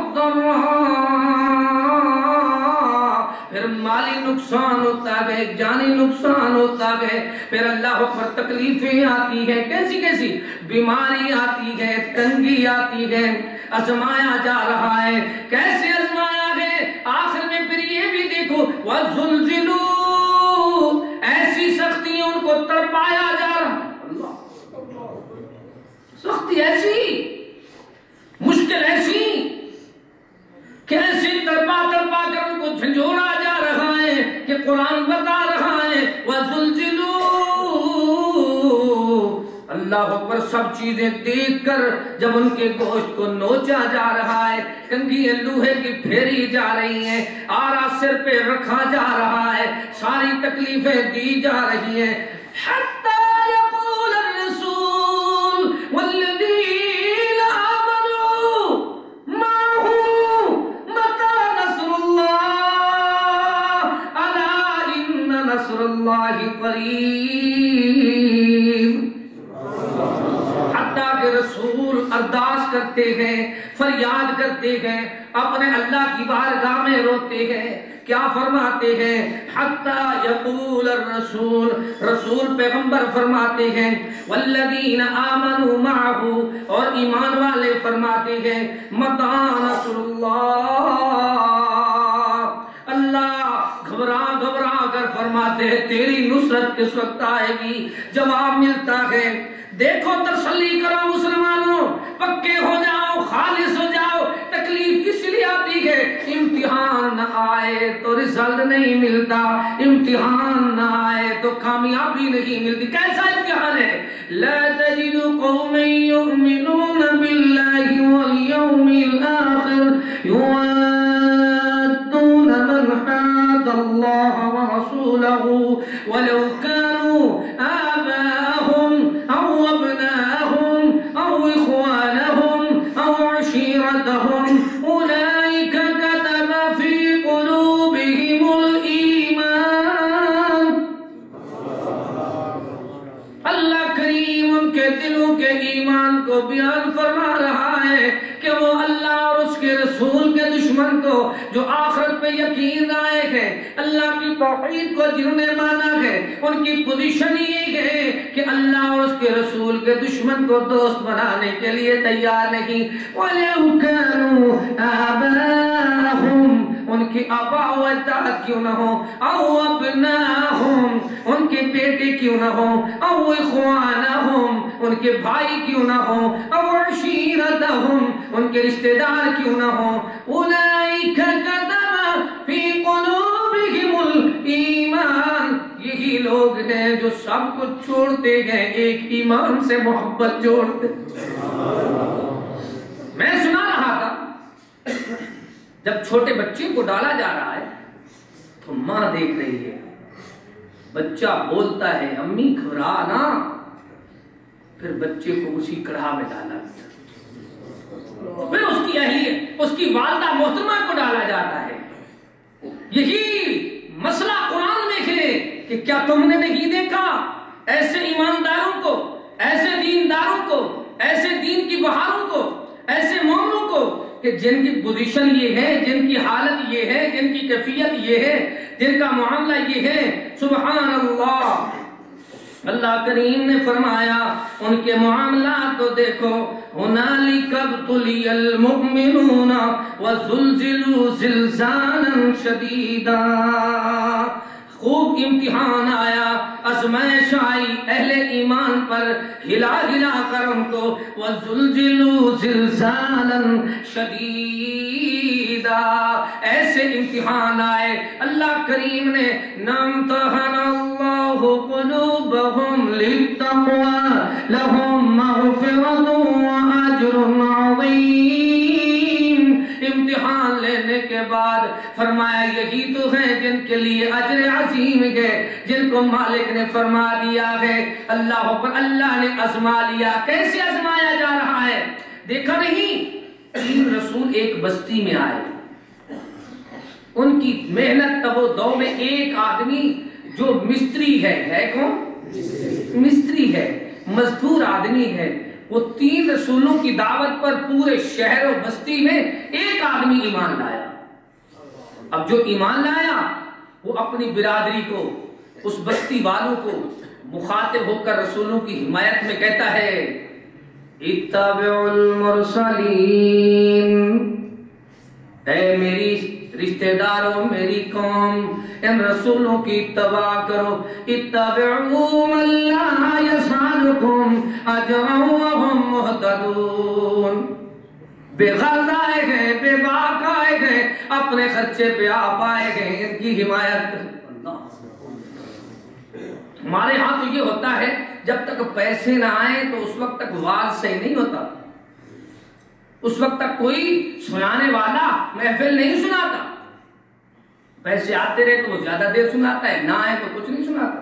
پھر مالی نقصان ہوتا ہے, جانی نقصان ہوتا ہے, پھر اللہ پر تکلیفیں آتی ہیں, کیسی کیسی بیماری آتی ہے, تنگی آتی ہے, ازمایا جا رہا ہے. کیسے ازمایا ہے, آخر میں پھر یہ بھی دیکھو وَزُلْزِلُوا, ایسی سختی ان کو تڑپایا جا رہا. سختی ایسی, مشکل ایسی, کیسے تڑپا تڑپا کر ان کو جھنجھوڑا جا رہا ہے کہ قرآن بتا رہا ہے وَزُلْزِلُوا. اللہ اکبر, سب چیزیں دیکھ کر جب ان کے گوشت کو نوچا جا رہا ہے, کنگھیاں لوہے کی پھیری جا رہی ہیں, آرا سر پہ رکھا جا رہا ہے, ساری تکلیفیں دی جا رہی ہیں. حَتَّى يَقُولَ الرَّسُولُ وَالَّذِينَ آمَنُوا مَعَهُ مَتَىٰ نَصْرُ اللَّهِ أَلَا إِنَّ نَصْرَ اللَّهِ قَرِيبٌ. حتیٰ کہ رسول ارداس کرتے ہیں, فریاد کرتے ہیں, اپنے اللہ کی بارگاہ میں روتے ہیں, کیا فرماتے ہیں, حتیٰ یقول الرسول, رسول پیغمبر فرماتے ہیں, والذین آمنوا معہ, اور ایمان والے فرماتے ہیں, متى نصر اللہ, اللہ گھبرا گھبرا کر فرماتے ہیں تیری نصرت کس وقت آئے گی. جواب ملتا ہے, دیکھو تسلی کرو مسلمانوں, پکے ہو جاؤ, خالص ہو جاؤ. تکلیف کس لیے آتی ہے, امتحان نہ آئے تو رزلٹ نہیں ملتا, امتحان نہ آئے تو کامیابی نہیں ملتی. کیسا امتحان ہے, لا تجد قوما یؤمنون باللہ والیوم الآخر یوادون من حاد اللہ ورسولہ ولو كانوا آباءهم أو أبناءهم أو إخوانهم أو عشيرتهم أولئك كتب في قلوبهم الإيمان. اللہ کریم ان کے دلوں کے ایمان کو بیان فرما رہا ہے کہ وہ اللہ اور اس کے رسول کے دشمن کو جو آخرت پہ یقین آئے ہیں, اللہ کی توحید کو جنہوں نے مانا ہے, ان کی پوزیشن یہ ہے کہ اللہ اور اس کے رسول کے دشمن کو دوست بنانے کے لیے تیار نہیں. وَلَوْ كَانُوا آبَاءَهُمْ, ان کی آبا و اجداد کیوں نہ ہو, او ابناہم, ان کے بیٹے کیوں نہ ہو, او اخوانہم, ان کے بھائی کیوں نہ ہو, او عشیرتہم, ان کے رشتہ دار کیوں نہ ہو, اولئک کتب لوگ ہیں جو سب کچھ چھوڑتے ہیں، ایک ایمان سے محبت جوڑتے۔ میں سنا رہا تھا جب چھوٹے بچے کو ڈالا جا رہا ہے تو ماں دیکھ رہی ہے، بچہ بولتا ہے امی گھبرا نا، پھر بچے کو اسی کڑھا میں ڈالا گیا، پھر اس کی اہلیہ اس کی والدہ محترمہ کو ڈالا جاتا ہے۔ یہی مسئلہ قرآن میں ہے کہ کیا تم نے نہیں دیکھا ایسے ایمانداروں کو، ایسے دینداروں کو، ایسے دین کی بہاروں کو، ایسے مومنوں کو کہ جن کی پوزیشن یہ ہے، جن کی حالت یہ ہے، جن کی کیفیت یہ ہے، جن کا معاملہ یہ ہے۔ سبحان اللہ، اللہ کریم نے فرمایا ان کے معاملات تو دیکھو، هُنَالِكَ ابْتُلِيَ الْمُؤْمِنُونَ وَزُلْزِلُوا زِلْزَالًا شَدِيدًا، خوب امتحان آیا، آزمائش آئی اہل ایمان پر، ہلا ہلا کر ان کو وَزُلْزِلُوا زِلْزَالًا شَدِيدًا، ایسے امتحان آئے۔ اللہ کریم نے نَمْتَحَنَ اللَّهُ قُلُوبَهُمْ لِلتَّقْوَى لَهُمْ مَغْفِرَةٌ وَأَجْرٌ عَظِيمٌ، امتحان لینے کے بعد فرمایا یہی تو ہیں جن کے لیے اجر عظیم ہے، جن کو مالک نے فرما دیا ہے۔ اللہ پر اللہ نے آزما لیا۔ کیسے آزمایا جا رہا ہے؟ دیکھا نہیں، تین رسول ایک بستی میں آئے، ان کی محنت تب و دو میں ایک آدمی جو مستری ہے، ہے کون؟ مستری ہے، مزدور آدمی ہے، وہ تین رسولوں کی دعوت پر پورے شہر و بستی میں ایک آدمی ایمان لایا۔ اب جو ایمان لایا وہ اپنی برادری کو، اس بستی والوں کو مخاطب ہو کر رسولوں کی حمایت میں کہتا ہے اتبعوا المرسلین، اے میری رشتہ داروں، میری قوم، ان رسولوں کی اتباع کرو۔ اتبعوا من لا یسألکم اجرا وهم مہتدون، بے غرض آئے گئے، بے باک آئے گئے، اپنے خرچے پہ آپ آئے گئے، ان کی حمایت کرو۔ ہمارے ہاں تو یہ ہوتا ہے جب تک پیسے نہ آئیں تو اس وقت تک واز صحیح نہیں ہوتا، اس وقت تک کوئی سنانے والا محفل نہیں سناتا، پیسے آتے رہے تو وہ زیادہ دیر سناتا ہے، نہ آئے تو کچھ نہیں سناتا۔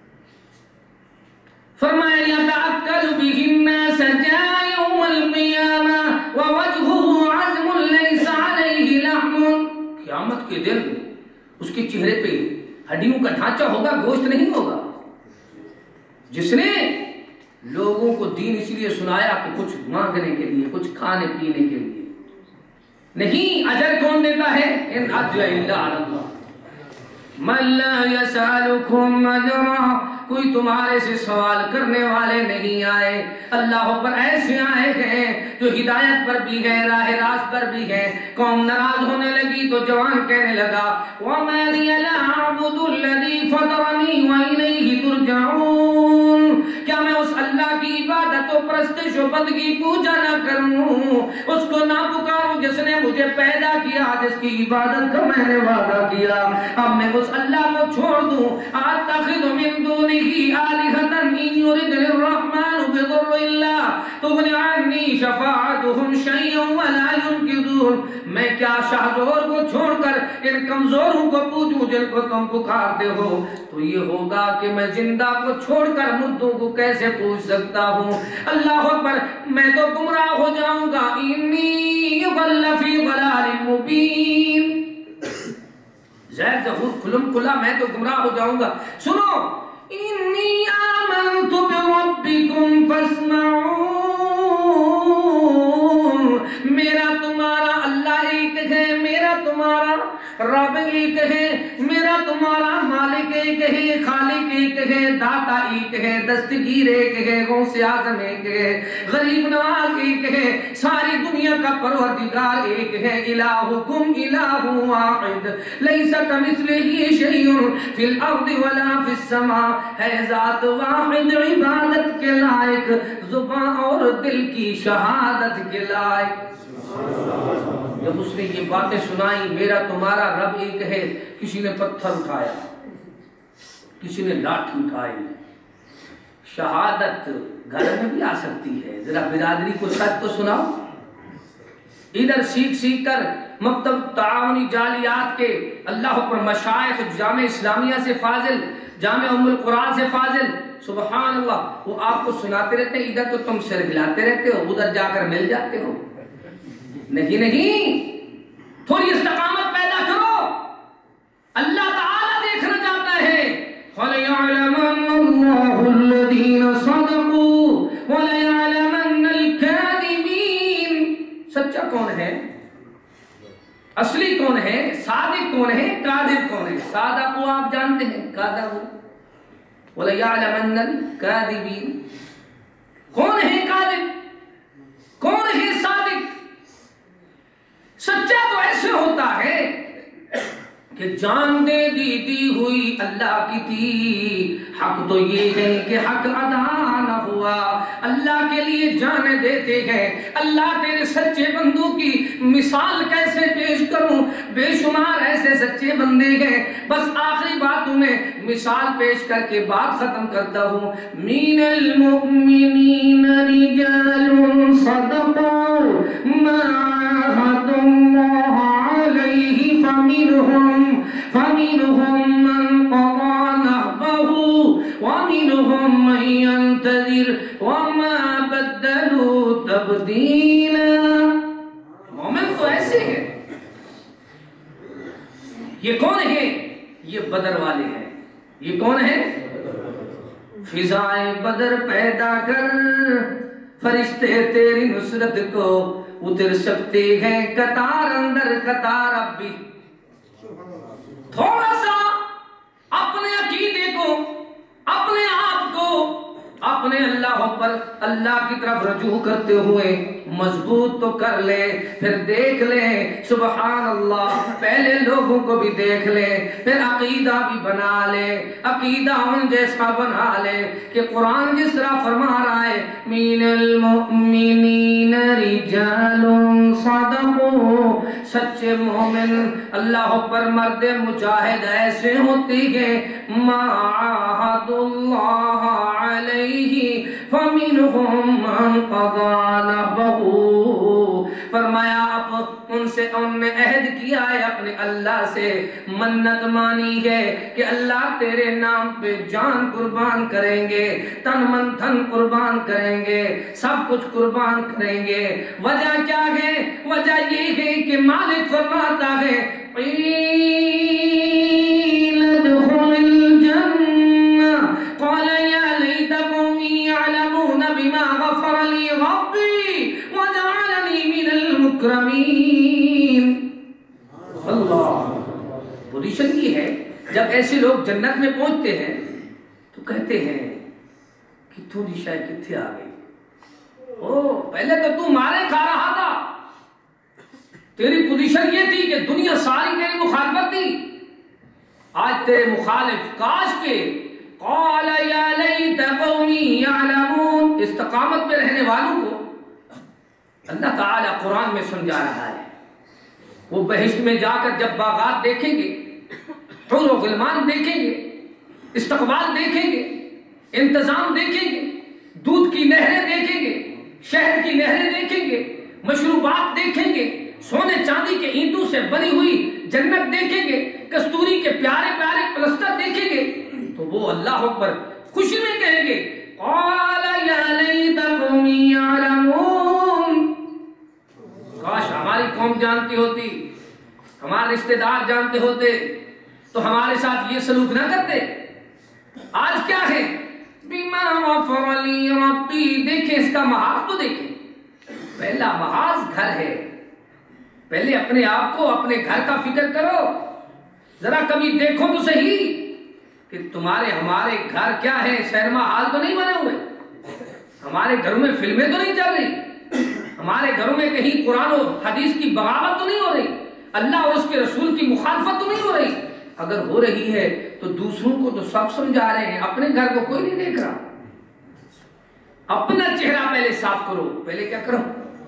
فرمایا یتأکل بہ الناس جاء یوم القیامہ ووجہہ عظم لیس علیہ لحم، قیامت کے دن اس کے چہرے پہ ہڈیوں کا ڈھانچہ ہوگا، گوشت نہیں ہوگا۔ جس نے لوگوں کو دین اس لیے سنایا کہ کچھ مانگنے کے لیے، کچھ کھانے پینے کے لیے نہیں، اجر کون دیتا ہے؟ ان اجر الا علی اللہ، من لا یسألکم اجرا، کوئی تمہارے سے سوال کرنے والے نہیں آئے۔ اللہ پر ایسے آئے ہیں جو ہدایت پر بھی ہے، راہ راست پر بھی ہے۔ قوم ناراض ہونے لگی تو جوان کہنے لگا وَمَا لِيَ لَا أَعْبُدُ الَّذِي فَطَرَنِي وَإِلَيْهِ تُرْجَعُونَ، کیا میں اس اللہ کی عبادت و پرستش و بندگی پوجا نہ کروں، اس کو نہ پکاروں جس نے مجھے پیدا کیا، جس کی عبادت کا میں نے وعدہ کیا، اب میں اس اللہ کو چھوڑ دوں؟ أَتَّخِذُ مِن دُونِهِ آلِهَةً إِن يُرِدْنِ الرَّحْمَنُ بِضُرٍّ لَّا تُغْنِ عَنِّي شَفَاعَتُهُمْ شَيْئًا وَلَا يُنقِذُونِ، میں کیا شاہزور کو چھوڑ کر ان کمزوروں کو پوجوں جن کو تم پکارتے ہو؟ تو یہ ہوگا کہ میں زندہ کو چھوڑ کر مردوں کو کیسے پوچھ سکتا ہوں؟ اللہ اکبر، میں تو گمراہ ہو جاؤں گا۔ انی ضل فی ضلال مبین، زہر ظہور کھلم کھلا، میں تو گمراہ ہو جاؤں گا۔ سنو، انی آمنت بربکم فاسمعون، میرا تمہارا اللہ ایک ہے، میرا تمہارا رب ایک ہے، میرا تمہارا مالک ایک ہے، خالق ایک ہے، داتا ایک ہے، دستگیر ایک ہے، غوث اعظم ایک ہے، غریب نواز ایک ہے، ساری دنیا کا پروردگار ایک ہے۔ الہکم الہ واحد لیس کمثلہ شیء فی الارض ولا فی السماء، ہے ذات واحد عبادت کے لائق، زبان اور دل کی شہادت کے لائق۔ جب اس نے یہ باتیں سنائی، میرا تمہارا رب ایک ہے، کسی نے پتھر اٹھایا، کسی نے لاٹھی اٹھائی. شہادت گھر میں بھی آ سکتی ہے. ذرا برادری کو سچ تو سناؤ. ادھر سیکھ سیکھ کر مکتب تعاونی جالیات کے اللہ پر مشائخ جامع اسلامیہ سے فاضل، جامع ام القرآن سے فاضل، سبحان اللہ، وہ آپ کو سناتے رہتے ہیں. ادھر تو تم سر ہلاتے رہتے ہو، ادھر جا کر مل جاتے ہو. نہیں نہیں، تھوڑی استقامت پیدا کرو. اللہ تعالیٰ دیکھنا چاہتا ہے. وَلَيَعْلَمَنَّ اللَّهُ الَّذِينَ صَدَقُوا وَلَيَعْلَمَنَّ الْكَاذِبِينَ. سچا کون ہے؟ اصلی کون ہے؟ صادق کون ہے؟ کاذب کون ہے؟ صادق کو آپ جانتے ہیں، کاذب وَلَيَعْلَمَنَّ الْكَاذِبِينَ. کون ہے کاذب؟ کون ہے صادق؟ سچا تو ایسے ہوتا ہے کہ جان دے دی دی ہوئی اللہ کی تھی. حق تو یہ ہے کہ حق ادا نہ ہوا، اللہ کے لیے جانے دیتے ہیں. اللہ تیرے سچے بندوں کی مثال کیسے پیش کروں؟ بے شمار ایسے سچے بندے ہیں. بس آخری بات تمہیں مثال پیش کر کے بات ختم کرتا ہوں. من المؤمنین رجال صدقوا ما عاهدوا اللہ علیہ فمنهم فمنهم من قضى نحبه ومنهم من ينتظر وما بدلوا تبديلا. مومن تو ایسے ہیں. یہ کون ہے؟ یہ بدر والے ہیں. یہ کون ہے؟ فضائے بدر پیدا کر، فرشتے تیری نصرت کو اتر سکتے ہیں قطار اندر قطار. اب بھی تھوڑا سا اپنے عقیدے کو، اپنے آپ کو، اپنے اللہ پر اللہ کی طرف رجوع کرتے ہوئے مضبوط تو کر لے. پھر دیکھ لے سبحان اللہ، پہلے لوگوں کو بھی دیکھ لے، پھر عقیدہ بھی بنا لے. عقیدہ ان جیسا بنا لے کہ قرآن جس طرح فرما رہا ہے من المؤمنین رجال صدقوا. سچے مومن اللہ پر مرد مجاہد ایسے ہوتے ہیں ما عاہد اللہ علیہ فمنهم من قضى نحبه. فرمایا اب ان سے ان نے عہد کیا ہے اپنے اللہ سے، منت مانی ہے کہ اللہ تیرے نام پہ جان قربان کریں گے، تن من تن قربان کریں گے، سب کچھ قربان کریں گے. وجہ کیا ہے؟ وجہ یہ ہے کہ مالک فرماتا ہے قیل ادخل الجنہ قال یا لیت قومی یعلمون بما غفر لی ربی وجعلنی من المکرمین. اللہ پوزیشن یہ ہے جب ایسے لوگ جنت میں پہنچتے ہیں تو کہتے ہیں کہ تھوڑی شاید کتھے آ گئی. او پہلے تو تو مارے کھا رہا تھا، تیری پوزیشن یہ تھی کہ دنیا ساری تیری مخالفت تھی، آج تیرے مخالف کاش کے قال یا لیت قومی یعلمون. استقامت میں رہنے والوں کو اللہ تعالیٰ قرآن میں سمجھا رہا ہے. وہ بہشت میں جا کر جب باغات دیکھیں گے، حور و غلمان دیکھیں گے، استقبال دیکھیں گے، انتظام دیکھیں گے، دودھ کی نہریں دیکھیں گے، شہد کی نہریں دیکھیں گے، مشروبات دیکھیں گے، سونے چاندی کے اینٹوں سے بنی ہوئی جنت دیکھیں گے، کستوری کے پیارے پیارے پلسٹر دیکھیں گے، تو وہ اللہ اکبر خوشی میں کہیں گے قال یا لیت قومی یعلمون. کاش ہماری قوم جانتی ہوتی، ہمارے رشتہ دار جانتے ہوتے تو ہمارے ساتھ یہ سلوک نہ کرتے. آج کیا ہے؟ بما غفر لی ربی. دیکھیں اس کا محاذ تو دیکھیں. پہلا محاذ گھر ہے. پہلے اپنے آپ کو، اپنے گھر کا فکر کرو. ذرا کبھی دیکھو تو صحیح کہ تمہارے ہمارے گھر کیا ہے. سینما ہال تو نہیں بنے ہوئے، ہمارے گھروں میں فلمیں تو نہیں چل رہی، ہمارے گھروں میں کہیں قرآن و حدیث کی بغاوت تو نہیں ہو رہی، اللہ اور اس کے رسول کی مخالفت تو نہیں ہو رہی. اگر ہو رہی ہے تو دوسروں کو تو سب سمجھا رہے ہیں، اپنے گھر کو کوئی نہیں دیکھ رہا. اپنا چہرہ پہلے صاف کرو. پہلے کیا کرو؟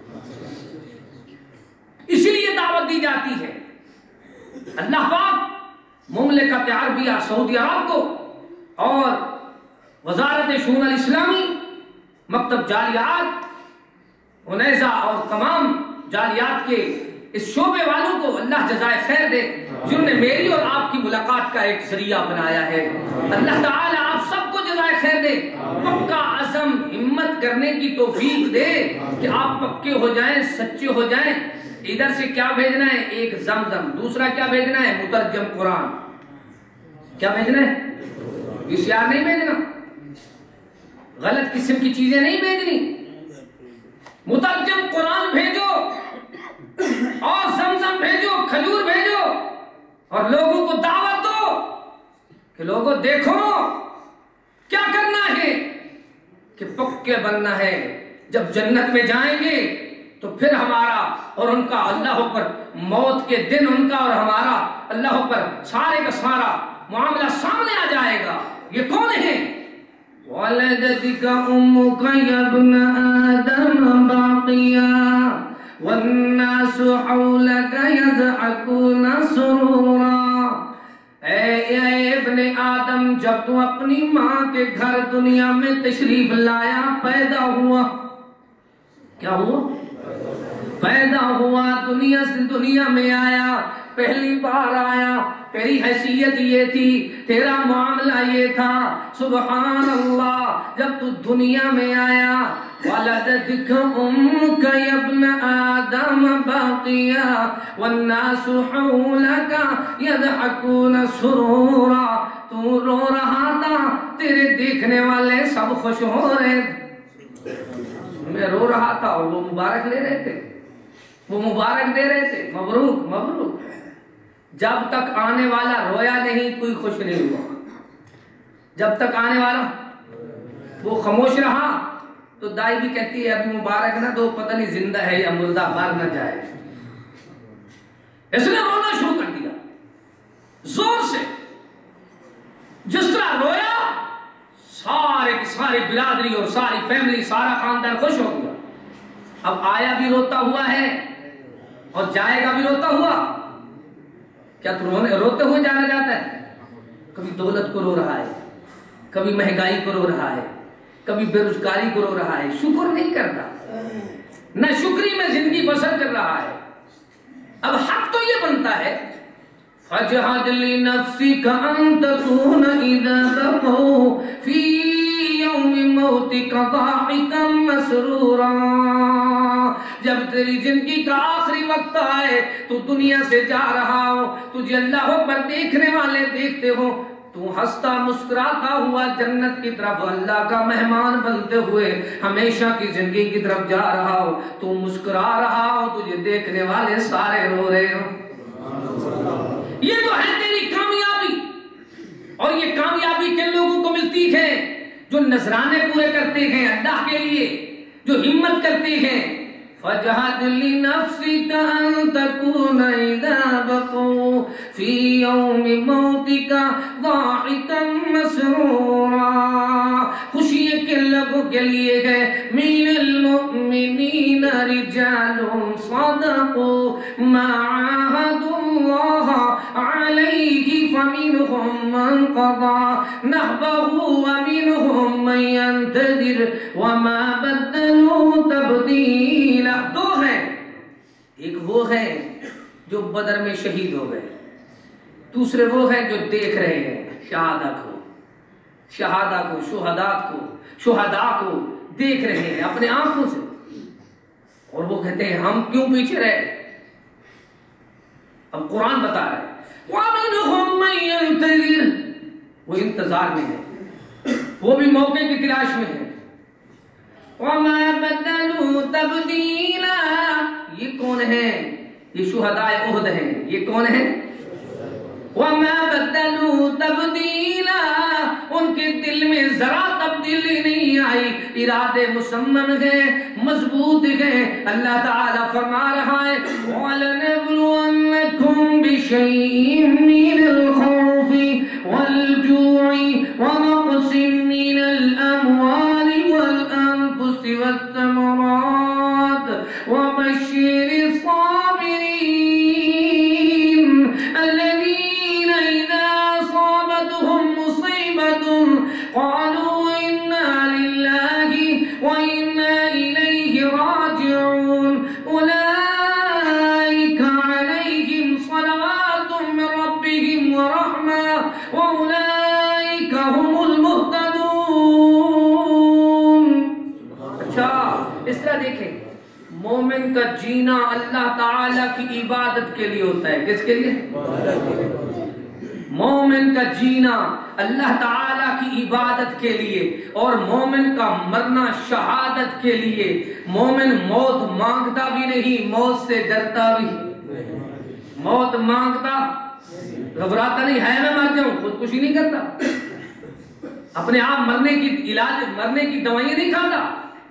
اسی لیے دعوت دی جاتی ہے. اللہ پاک مملکت عربیہ سعودی عرب کو اور وزارت شؤون الاسلامی، مکتب جالیات، انیزہ اور تمام جالیات کے اس شعبے والوں کو اللہ جزائے خیر دے جنہوں نے میری اور آپ کی ملاقات کا ایک ذریعہ بنایا ہے۔ اللہ تعالیٰ آپ سب کو جزائے خیر دے، پکا عزم ہمت کرنے کی توفیق دے کہ آپ پکے ہو جائیں، سچے ہو جائیں۔ ادھر سے کیا بھیجنا ہے؟ ایک زمزم، دوسرا کیا بھیجنا ہے؟ مترجم قرآن۔ کیا بھیجنا ہے؟ وی سی آر نہیں بھیجنا، غلط قسم کی چیزیں نہیں بھیجنی، مترجم قرآن بھیجو اور زمزم بھیجو، کھجور بھیجو، اور لوگوں کو دعوت دو کہ لوگوں دیکھو کیا کرنا ہے، کہ پکے بننا ہے۔ جب جنت میں جائیں گے تو پھر ہمارا اور ان کا اللہ پر موت کے دن ان کا اور ہمارا اللہ پر سارے کا سارا معاملہ سامنے آ جائے گا۔ یہ کون ہے؟ وَلَدَتِكَ أُمُّكَ يَا ابْنَ آدَمَ بَاقِيًا وَالنَّاسُ حَوْلَكَ يَضْحَكُونَ سُرُورًا۔ اے اے ابن آدم، جب تو اپنی ماں کے گھر دنیا میں تشریف لایا، پیدا ہوا، کیا ہوا؟ پیدا ہوا، دنیا سے دنیا میں آیا، پہلی بار آیا، تیری حیثیت یہ تھی، تیرا معاملہ یہ تھا۔ سبحان اللہ، جب تو دنیا میں آیا، وَلَدَتْكَ أُمُّكَ يَا ابْنَ آدَمَ بَاقِيًا وَالنَّاسُ حَوْلَكَ يَضْحَكُونَ سُرُورًا۔ تو رو رہا تھا، تیرے دیکھنے والے سب خوش ہو رہے تھے۔ میں رو رہا تھا اور وہ مبارک لے رہے تھے، وہ مبارک دے رہے تھے، مبروک مبروک۔ جب تک آنے والا رویا نہیں، کوئی خوش نہیں ہوا۔ جب تک آنے والا وہ خاموش رہا تو دائی بھی کہتی ہے ابھی مبارک نہ دو، پتہ نہیں زندہ ہے یا مردہ، مار نہ جائے۔ اس نے رونا شروع کر دیا زور سے، جس طرح رویا سارے کی ساری برادری اور ساری فیملی، سارا خاندان خوش ہو گیا۔ اب آیا بھی روتا ہوا ہے اور جائے گا بھی روتا ہوا۔ کیا تو رونے روتے ہوئے جانا جاتا ہے؟ کبھی دولت کو رو رہا ہے، کبھی مہنگائی کو رو رہا ہے، کبھی بے روزگاری کو رو رہا ہے، شکر نہیں کرتا، نہ شکری میں زندگی بسر کر رہا ہے۔ اب حق تو یہ بنتا ہے فَجْحَدْ لِنَفْسِكَ أَن تَكُونَ إِذَا بَقَوْا فِي يَوْمِ مَوْتِكَ ضَاحِكًا مَسْرُورًا۔ جب تیری زندگی کا آخری وقت آئے، تو دنیا سے جا رہا ہو، تجھے اللہ پر دیکھنے والے دیکھتے ہو، تو ہنستا مسکراتا ہوا جنت کی طرف اللہ کا مہمان بنتے ہوئے ہمیشہ کی زندگی کی طرف جا رہا ہو، تو مسکرا رہا ہو، تجھے دیکھنے والے سارے رو رہے ہو۔ یہ تو ہے تیری کامیابی، اور یہ کامیابی کن لوگوں کو ملتی ہے؟ جو نذرانے پورے کرتے ہیں اللہ کے لیے، جو ہمت کرتے ہیں۔ فَجْحَدْ لِنَفْسِكَ أَن تَكُونَ إِذَا بَقَوْا فِي يَوْمِ مَوْتِكَ ضَاحِكًا مَسْرُورًا۔ خوشی کن لوگوں کے لیے ہے؟ مِنَ الْمُؤْمِنِينَ رِجَالٌ صَدَقُوا مَا عَاهَدُوا اللَّهَ عَلَيْهِ فَمِنْهُم مَّن قَضَىٰ نَحْبَهُ وَمِنْهُم مَّن يَنتَظِرُ وَمَا بَدَّلُوا تَبْدِيلًا۔ دو ہیں، ایک وہ ہیں جو بدر میں شہید ہو گئے، دوسرے وہ ہیں جو دیکھ رہے ہیں شہادہ کو، شہادہ کو، شہداء کو، شہداء کو دیکھ رہے ہیں اپنے آنکھوں سے، اور وہ کہتے ہیں ہم کیوں پیچھے رہے؟ اب قرآن بتا رہا ہے وَمِنْهُم مَّن يَنتَظِرُ، وہ انتظار میں ہے، وہ بھی موقع کی تلاش میں ہے۔ وَمَا بَدَّلُوا تَبْدِيلًا، یہ کون ہیں؟ یہ شہداء احد ہیں۔ یہ کون ہیں؟ وَمَا بَدَّلُوا تَبْدِيلًا، ان کے دل میں ذرا تبدیلی نہیں آئی، ارادے مصمم ہیں، مضبوط ہیں۔ اللہ تعالیٰ فرما رہا ہے وَلَنَبْلُوَنَّكُمْ بِشَيْءٍ مِّنَ الْخَوْفِ وَالْجُوعِ وَنَقْصٍ مِّنَ الْأَمْوَالِ وَالْأَنفُسِ وَالثَّمَرَاتِ وَبَشِّرِ الصَّابِرِينَ الَّذِينَ إِذَا أَصَابَتْهُم مُّصِيبَةٌ جینا اللہ تعالیٰ کی عبادت کے لیے ہوتا ہے. کس کے لیے؟ مومن کا جینا اللہ تعالیٰ کی عبادت کے لیے، اور مومن کا مرنا شہادت کے لیے. مومن موت مانگتا بھی نہیں، موت سے ڈرتا بھی. موت مانگتا، گھبراتا نہیں ہے میں مر جاؤں، خودکشی نہیں کرتا، اپنے آپ مرنے کی علاج مرنے کی دوائیں نہیں کھاتا،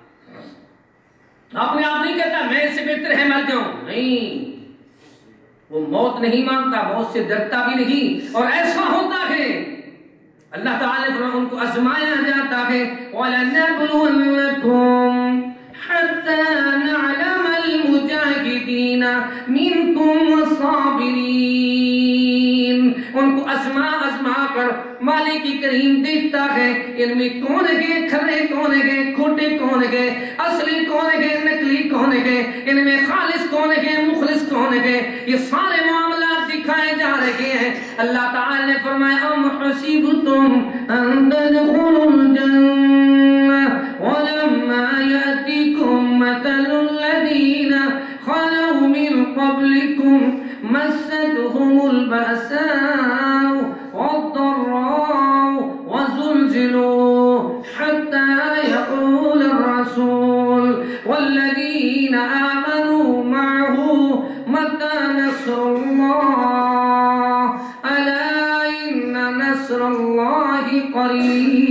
اپنے آپ نہیں کہتا میں اس سے بہتر ہے مر جاؤں. نہیں، وہ موت نہیں مانگتا، موت سے ڈرتا بھی نہیں. اور ایسا ہوتا ہے اللہ تعالیٰ نے ان کو آزمایا جاتا ہے. وَلَنَبْلُوَنَّكُمْ حَتَّى نَعْلَمَ الْمُجَاهِدِينَ مِنْكُمْ وَالصَّابِرِينَ. ان کو آزما آزما کر مالک کریم دیکھتا ہے ان میں کون ہے کھرے، کون ہے کھوٹے، کون ہے اصلی، کون ہے نقلی، کون ہے ان میں خالص، کون ہے مخلص، کون ہے. یہ سارے معاملات دکھائے جا رہے ہیں. اللہ تعالی نے فرمایا ام حسبتم ان تدخلوا الجنہ ولما یأتیکم مثل الذین خلوا من قبلکم مستهم البأساء والضراء وزلزلوا حتى يقول الرسول والذين آمنوا معه متى نصر الله ألا إن نصر الله قريب.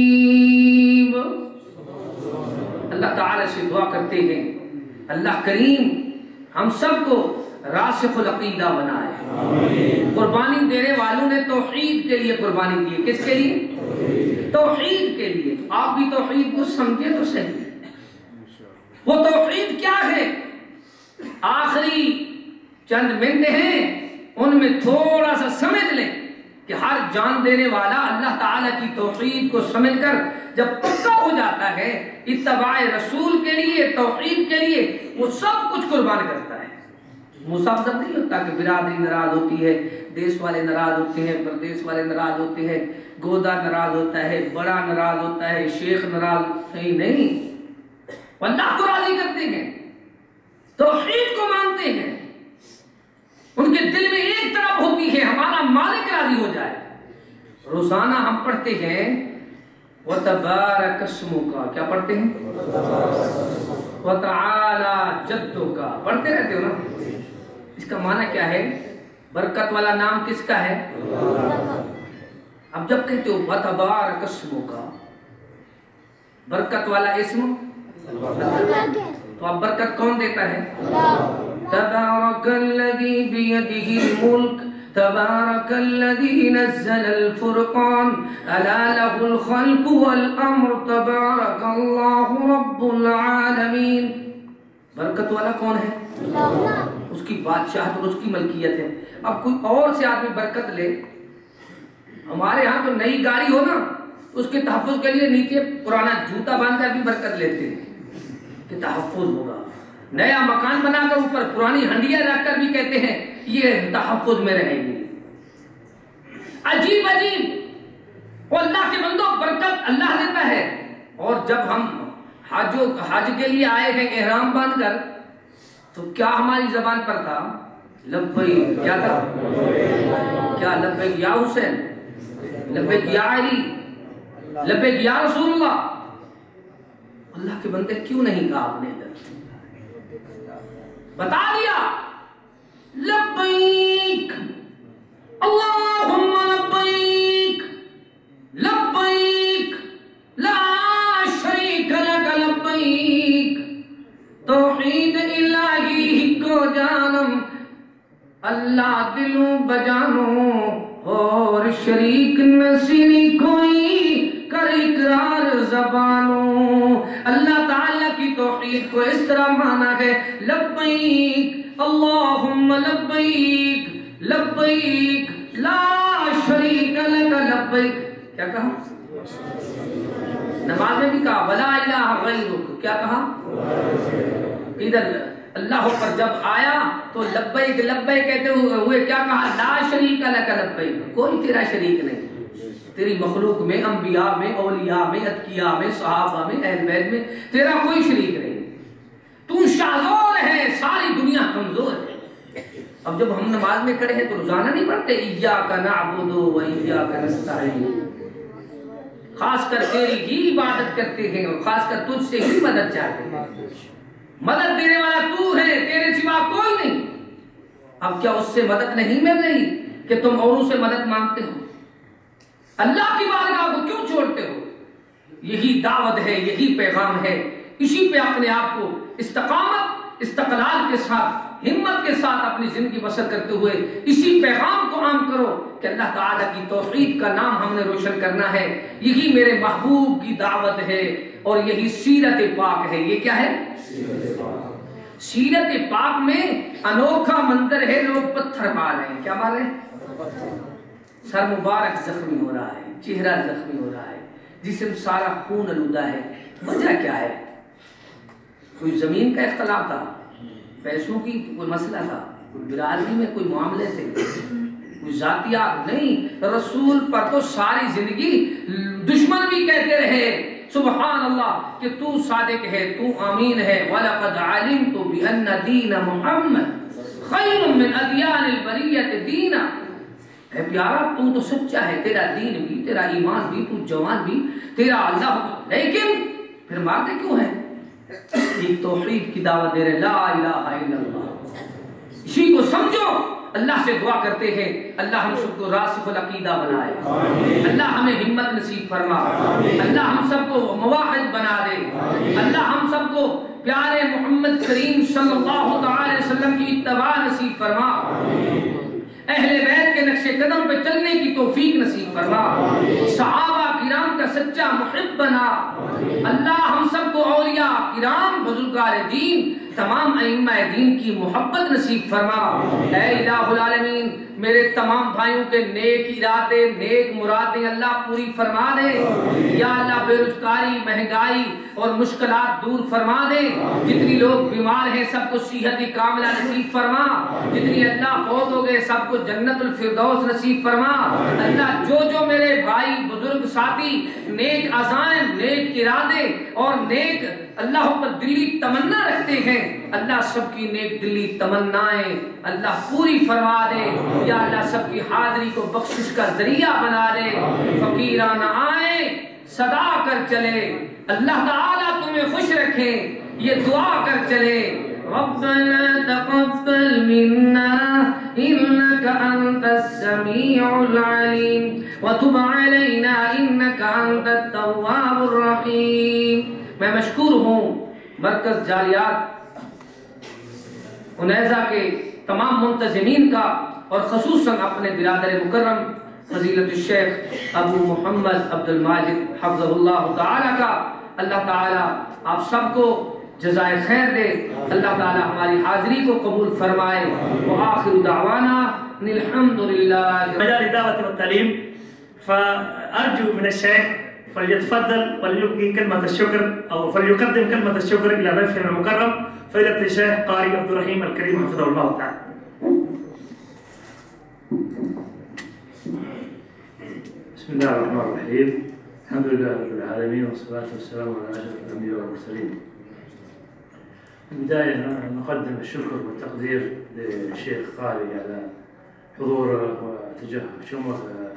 اللہ تعالی سے دعا کرتے ہیں اللہ کریم ہم سب کو راسخ العقیدہ بنائے. قربانی دینے والوں نے توحید کے لیے قربانی دی. کس کے لیے؟ توحید کے لیے. آپ بھی توحید کو سمجھے تو صحیح. وہ توحید کیا ہے؟ آخری چند منٹ ہیں ان میں تھوڑا سا سمجھ لیں کہ ہر جان دینے والا اللہ تعالیٰ کی توحید کو سمجھ کر جب پکا ہو جاتا ہے اتباع رسول کے لیے، توحید کے لیے، وہ سب کچھ قربان کرتا ہے. مسافر نہیں ہوتا کہ برادری ناراض ہوتی ہے، دیس والے ناراض ہوتے ہیں، پردیس والے ناراض ہوتے ہیں، گودا ناراض ہوتا ہے، بڑا ناراض ہوتا ہے، شیخ ناراض نہیں نہیں اللہ کو راضی کرتے ہیں، توحید کو مانتے ہیں. ان کے دل میں ایک طرف ہوتی ہے ہمارا مالک راضی ہو جائے. روزانہ ہم پڑھتے ہیں وَتَبَارَكَ اسْمُكَ، کیا پڑھتے ہیں؟ وَتَعَالَى جَدُّكَ، پڑھتے رہتے ہو نا. اس کا معنی کیا ہے؟ برکت والا نام کس کا ہے؟ اب جب کہتے ہو وَتَبَارَكَ اسْمُكَ، برکت والا اسم تو اب برکت کون دیتا ہے؟ تبارک الذی بیدہ الملک تبارک الذی نزل الفرقان الا له الخلق والامر تبارک اللہ رب العالمین. برکت والا کون ہے؟ اس کی بادشاہت اور اس کی ملکیت ہے. اب کوئی اور سے آدمی برکت لے، ہمارے ہاں تو نئی گاڑی ہو نا اس کے تحفظ کے لیے نیچے پرانا جوتا باندھ کر بھی برکت لیتے ہیں کہ تحفظ ہوگا. نیا مکان بنا کر اوپر پرانی ہنڈیاں رکھ کر بھی کہتے ہیں یہ تحفظ میں رہے گی. عجیب عجیب. وہ اللہ کے بندوں برکت اللہ دیتا ہے. اور جب ہم حج حج کے لیے آئے ہیں احرام باندھ کر تو کیا ہماری زبان پر تھا؟ لبیک. کیا تھا؟ کیا لبیک یا حسین، لبیک یا علی، لبیک یا رسول اللہ. اللہ کے بندے کیوں نہیں کہا آپ نے ادھر؟ بتا دیا لبیک اللہم لبیک لبیک لا شریک لک لبیک. توحید الہی کو جانم اللہ دلوں بجانو اور شریک نصیری کوئی کر اقرار زبانوں. اللہ تعالیٰ کی توحید کو اس طرح مانا ہے لبیک اللہم لبیک لبیک لا شریک لک لبیک. کیا کہا؟ نماز میں بھی کہا ولا الہ غیرک. کیا کہا؟ ادھر اللہ پر جب آیا تو لبیک لبیک کہتے ہوئے کیا کہا؟ لا شریک لک لبیک، کوئی تیرا شریک نہیں. تیری مخلوق میں، انبیاء میں، اولیاء میں، اتقیاء میں، صحابہ میں، اہل بیت میں تیرا کوئی شریک نہیں. تو شاہزور ہے ساری دنیا کمزور ہے۔ اب جب ہم نماز میں کھڑے ہیں تو روزانہ نہیں پڑھتے ایاک نعبد و ایاک نستعین، خاص کر تیری ہی عبادت کرتے ہیں اور خاص کر تجھ سے ہی مدد چاہتے ہیں، مدد دینے والا تو ہے، تیرے سوا کوئی نہیں۔ اب کیا اس سے مدد نہیں مل رہی کہ تم اوروں سے مدد مانگتے ہو؟ اللہ کی بارگاہ کو کیوں چھوڑتے ہو؟ یہی دعوت ہے، یہی پیغام ہے، اسی پہ اپنے آپ کو استقامت استقلال کے ساتھ ہمت کے ساتھ اپنی زندگی بسر کرتے ہوئے اسی پیغام کو عام کرو کہ اللہ تعالیٰ کی توحید کا نام ہم نے روشن کرنا ہے، یہی میرے محبوب کی دعوت ہے اور یہی سیرت پاک ہے۔ یہ کیا ہے؟ سیرت پاک میں انوکھا منظر ہے، لوگ پتھر مار رہے ہیں۔ کیا مار رہے ہیں؟ سر مبارک زخمی ہو رہا ہے، چہرہ زخمی ہو رہا ہے، جسم سارا خون آلودہ ہے۔ وجہ کیا ہے؟ کوئی زمین کا اختلاف تھا، پیسوں کی کوئی مسئلہ تھا، کوئی برادری میں کوئی معاملے تھے، کوئی ذاتیات نہیں۔ رسول پر تو ساری زندگی دشمن بھی کہتے رہے سبحان اللہ کہ تو صادق ہے، تو امین ہے۔ وَلَقَدْ عَلِمْتُ بِأَنَّ دِينَ مُحَمَّدٍ خَيْرٌ مِّنْ أَدْيَانِ الْبَرِيَّةِ دِينًا۔ اے پیارا تو تو سچا ہے، تیرا دین بھی، تیرا ایمان بھی، تو جوان بھی، تیرا اللہ، لیکن پھر مارتے کیوں ہیں؟ ایک توحید کی دعوت دے رہے، لا الہ الا اللہ، اسی کو سمجھو۔ اللہ سے دعا کرتے ہیں اللہ ہم سب کو راسخ العقیدہ بنائے، اللہ ہمیں ہمت نصیب فرما، اللہ ہم سب کو مواحد بنا دے، اللہ ہم سب کو پیارے محمد کریم صلی اللہ تعالی وسلم کی اتباع نصیب فرما، اہل بیت کے نقش قدم پہ چلنے کی توفیق نصیب فرما، صحابہ کرام کا سچا محب بنا، اللہ ہم سب کو اولیاء کرام بزرگار دین تمام ائمہ دین کی محبت نصیب فرما۔ اے الہ العالمین میرے تمام بھائیوں کے نیک ارادے نیک مرادیں اللہ پوری فرما دے، یا اللہ بے روزگاری مہنگائی اور مشکلات دور فرما دے، جتنی لوگ بیمار ہیں سب کو صحت کاملہ نصیب فرما، جتنی اللہ فوت ہو گئے سب کو جنت الفردوس نصیب فرما۔ اللہ جو جو میرے بھائی بزرگ ساتھی نیک عزائم نیک ارادے اور نیک اللہ پر دلی تمنا رکھتے ہیں، اللہ سب کی نیک دلی تمنائیں اللہ پوری فرما دے، یا اللہ سب کی حاضری کو بخشش کا ذریعہ بنا دے۔ فقیران آئے صدا کر چلے، اللہ تعالیٰ تمہیں خوش رکھے، یہ دعا کر چلے، ربنا تقبل منا انك انت السميع العليم وتب علينا انك انت التواب الرحيم۔ میں مشکور ہوں مرکز جالیات انیزہ کے تمام منتظمین کا اور خصوصاً اپنے برادر مکرم فضیلت الشیخ ابو محمد عبد الماجد حفظہ اللہ تعالیٰ کا۔ اللہ تعالیٰ آپ سب کو جزائے خیر دے، اللہ تعالیٰ ہماری حاضری کو قبول فرمائے۔ وآخر دعوانا ان الحمد للہ۔ مجال الدعوة والتعليم، فأرجو من الشيخ فليتفضل وليلقي كلمة الشكر أو فليقدم كلمة الشكر إلى ضيفنا المكرم فضيلة الشيخ قاري عبد الرحيم الكريم حفظه الله تعالى. بسم الله الرحمن الرحيم، الحمد لله رب العالمين والصلاة والسلام على أشرف الأنبياء والمرسلين. في البداية نقدم الشكر والتقدير للشيخ قاري على حضوره وتجهمه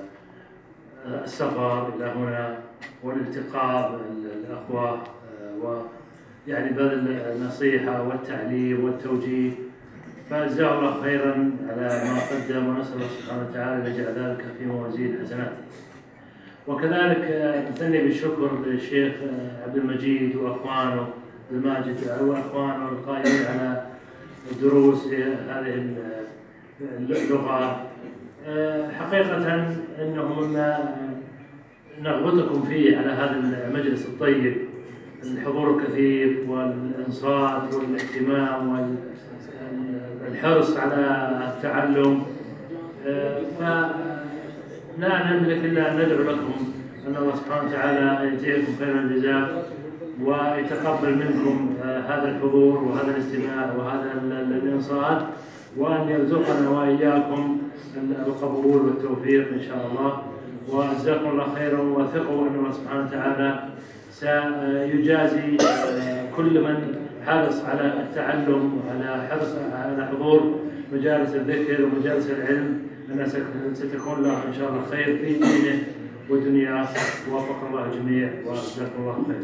السفر إلى هنا والالتقاء بالأخوة ويعني بذل النصيحة والتعليم والتوجيه، فجزاه الله خيرا على ما قدم، ونسأل الله سبحانه وتعالى أن يجعل ذلك في موازين حسناته. وكذلك نثني بالشكر للشيخ عبد المجيد وأخوانه الماجد وأخوانه القائمين على الدروس هذه اللغة. حقيقة أنه مما نغبطكم فيه على هذا المجلس الطيب الحضور الكثير والإنصات والاهتمام والحرص على التعلم، فلا نملك إلا أن ندعو لكم أن الله سبحانه وتعالى يجزيكم خير الجزاء ويتقبل منكم هذا الحضور وهذا الاستماع وهذا الإنصات، وأن يرزقنا وإياكم القبول والتوفيق إن شاء الله. وجزاكم الله خيرا، وثقوا أن الله سبحانه وتعالى سيجازي كل من حرص على التعلم وعلى حرص على حضور مجالس الذكر ومجالس العلم، أنها ستكون له إن شاء الله خير في دينه ودنياه. ووفق الله الجميع وجزاكم الله خير.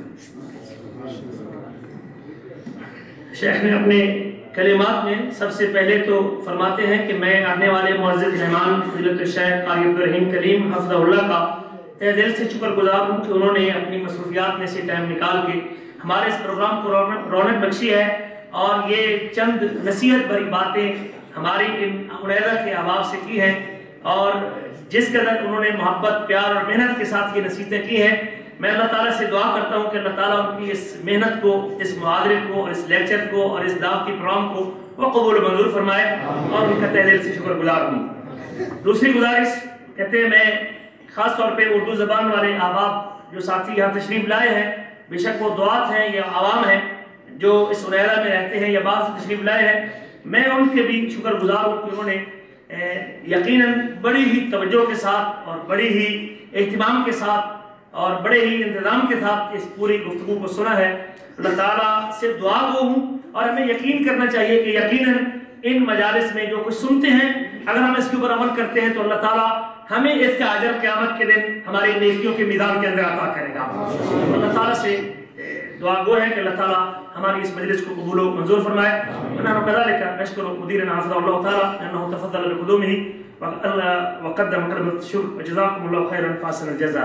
شیخ نے اپنے کلمات میں سب سے پہلے تو فرماتے ہیں کہ میں آنے والے معزز مہمان فضیلت الشیخ قاری عبدالرحیم کلیم حفظہ اللہ کا تہ دل سے شکر گزار ہوں کہ انہوں نے اپنی مصروفیات میں سے ٹائم نکال کے ہمارے اس پروگرام کو رونق بخشی ہے، اور یہ چند نصیحت بھری باتیں ہماری عنیزہ کے احباب سے کی ہیں، اور جس قدر انہوں نے محبت، پیار اور محنت کے ساتھ یہ نصیحتیں کی ہیں، میں اللہ تعالیٰ سے دعا کرتا ہوں کہ اللہ تعالیٰ ان کی اس محنت کو، اس محاضرے کو اور اس لیکچر کو اور اس دعوتی پروگرام کو وہ قبول و منظور فرمائے، اور ان کا تہ دل سے شکر گزار ہوں۔ دوسری گزارش، کہتے ہیں میں خاص طور پہ اردو زبان والے احباب جو ساتھی یہاں تشریف لائے ہیں، بے شک وہ دعات ہیں یا عوام ہیں جو اس عنیرہ میں رہتے ہیں یا بعض تشریف لائے ہیں، میں ان کے بھی شکر گزار ہوں کہ انہوں نے یقیناً بڑی ہی توجہ کے ساتھ اور بڑی ہی اہتمام کے ساتھ اور بڑے ہی انتظام کے ساتھ اس پوری گفتگو کو سنا ہے۔ اللہ تعالیٰ سے دعا گو ہوں، اور ہمیں یقین کرنا چاہیے کہ یقیناً ان مجالس میں جو کچھ سنتے ہیں، اگر ہم اس کے اوپر عمل کرتے ہیں تو اللہ تعالیٰ ہمیں اس کا اجر قیامت کے دن ہماری نیکیوں کے میدان کے اندر عطا کرے گا۔ اللہ تعالیٰ سے دعا گو ہے کہ اللہ تعالیٰ ہماری اس مجلس کو قبول و منظور فرمائے۔ ونحن كذلك نشكر مديرنا حفظه الله تعالى لأنه تفضل بقدومه وقدم كلمة الشكر، وجزاكم الله خيرا فاصل الجزاء.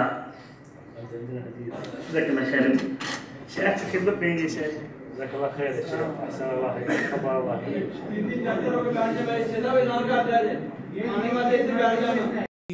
جزاك الله خيرا. شيخ خدمت میں یہ شیخ جزاك الله خير يا شيخ، احسن الله اليك، قبل الله.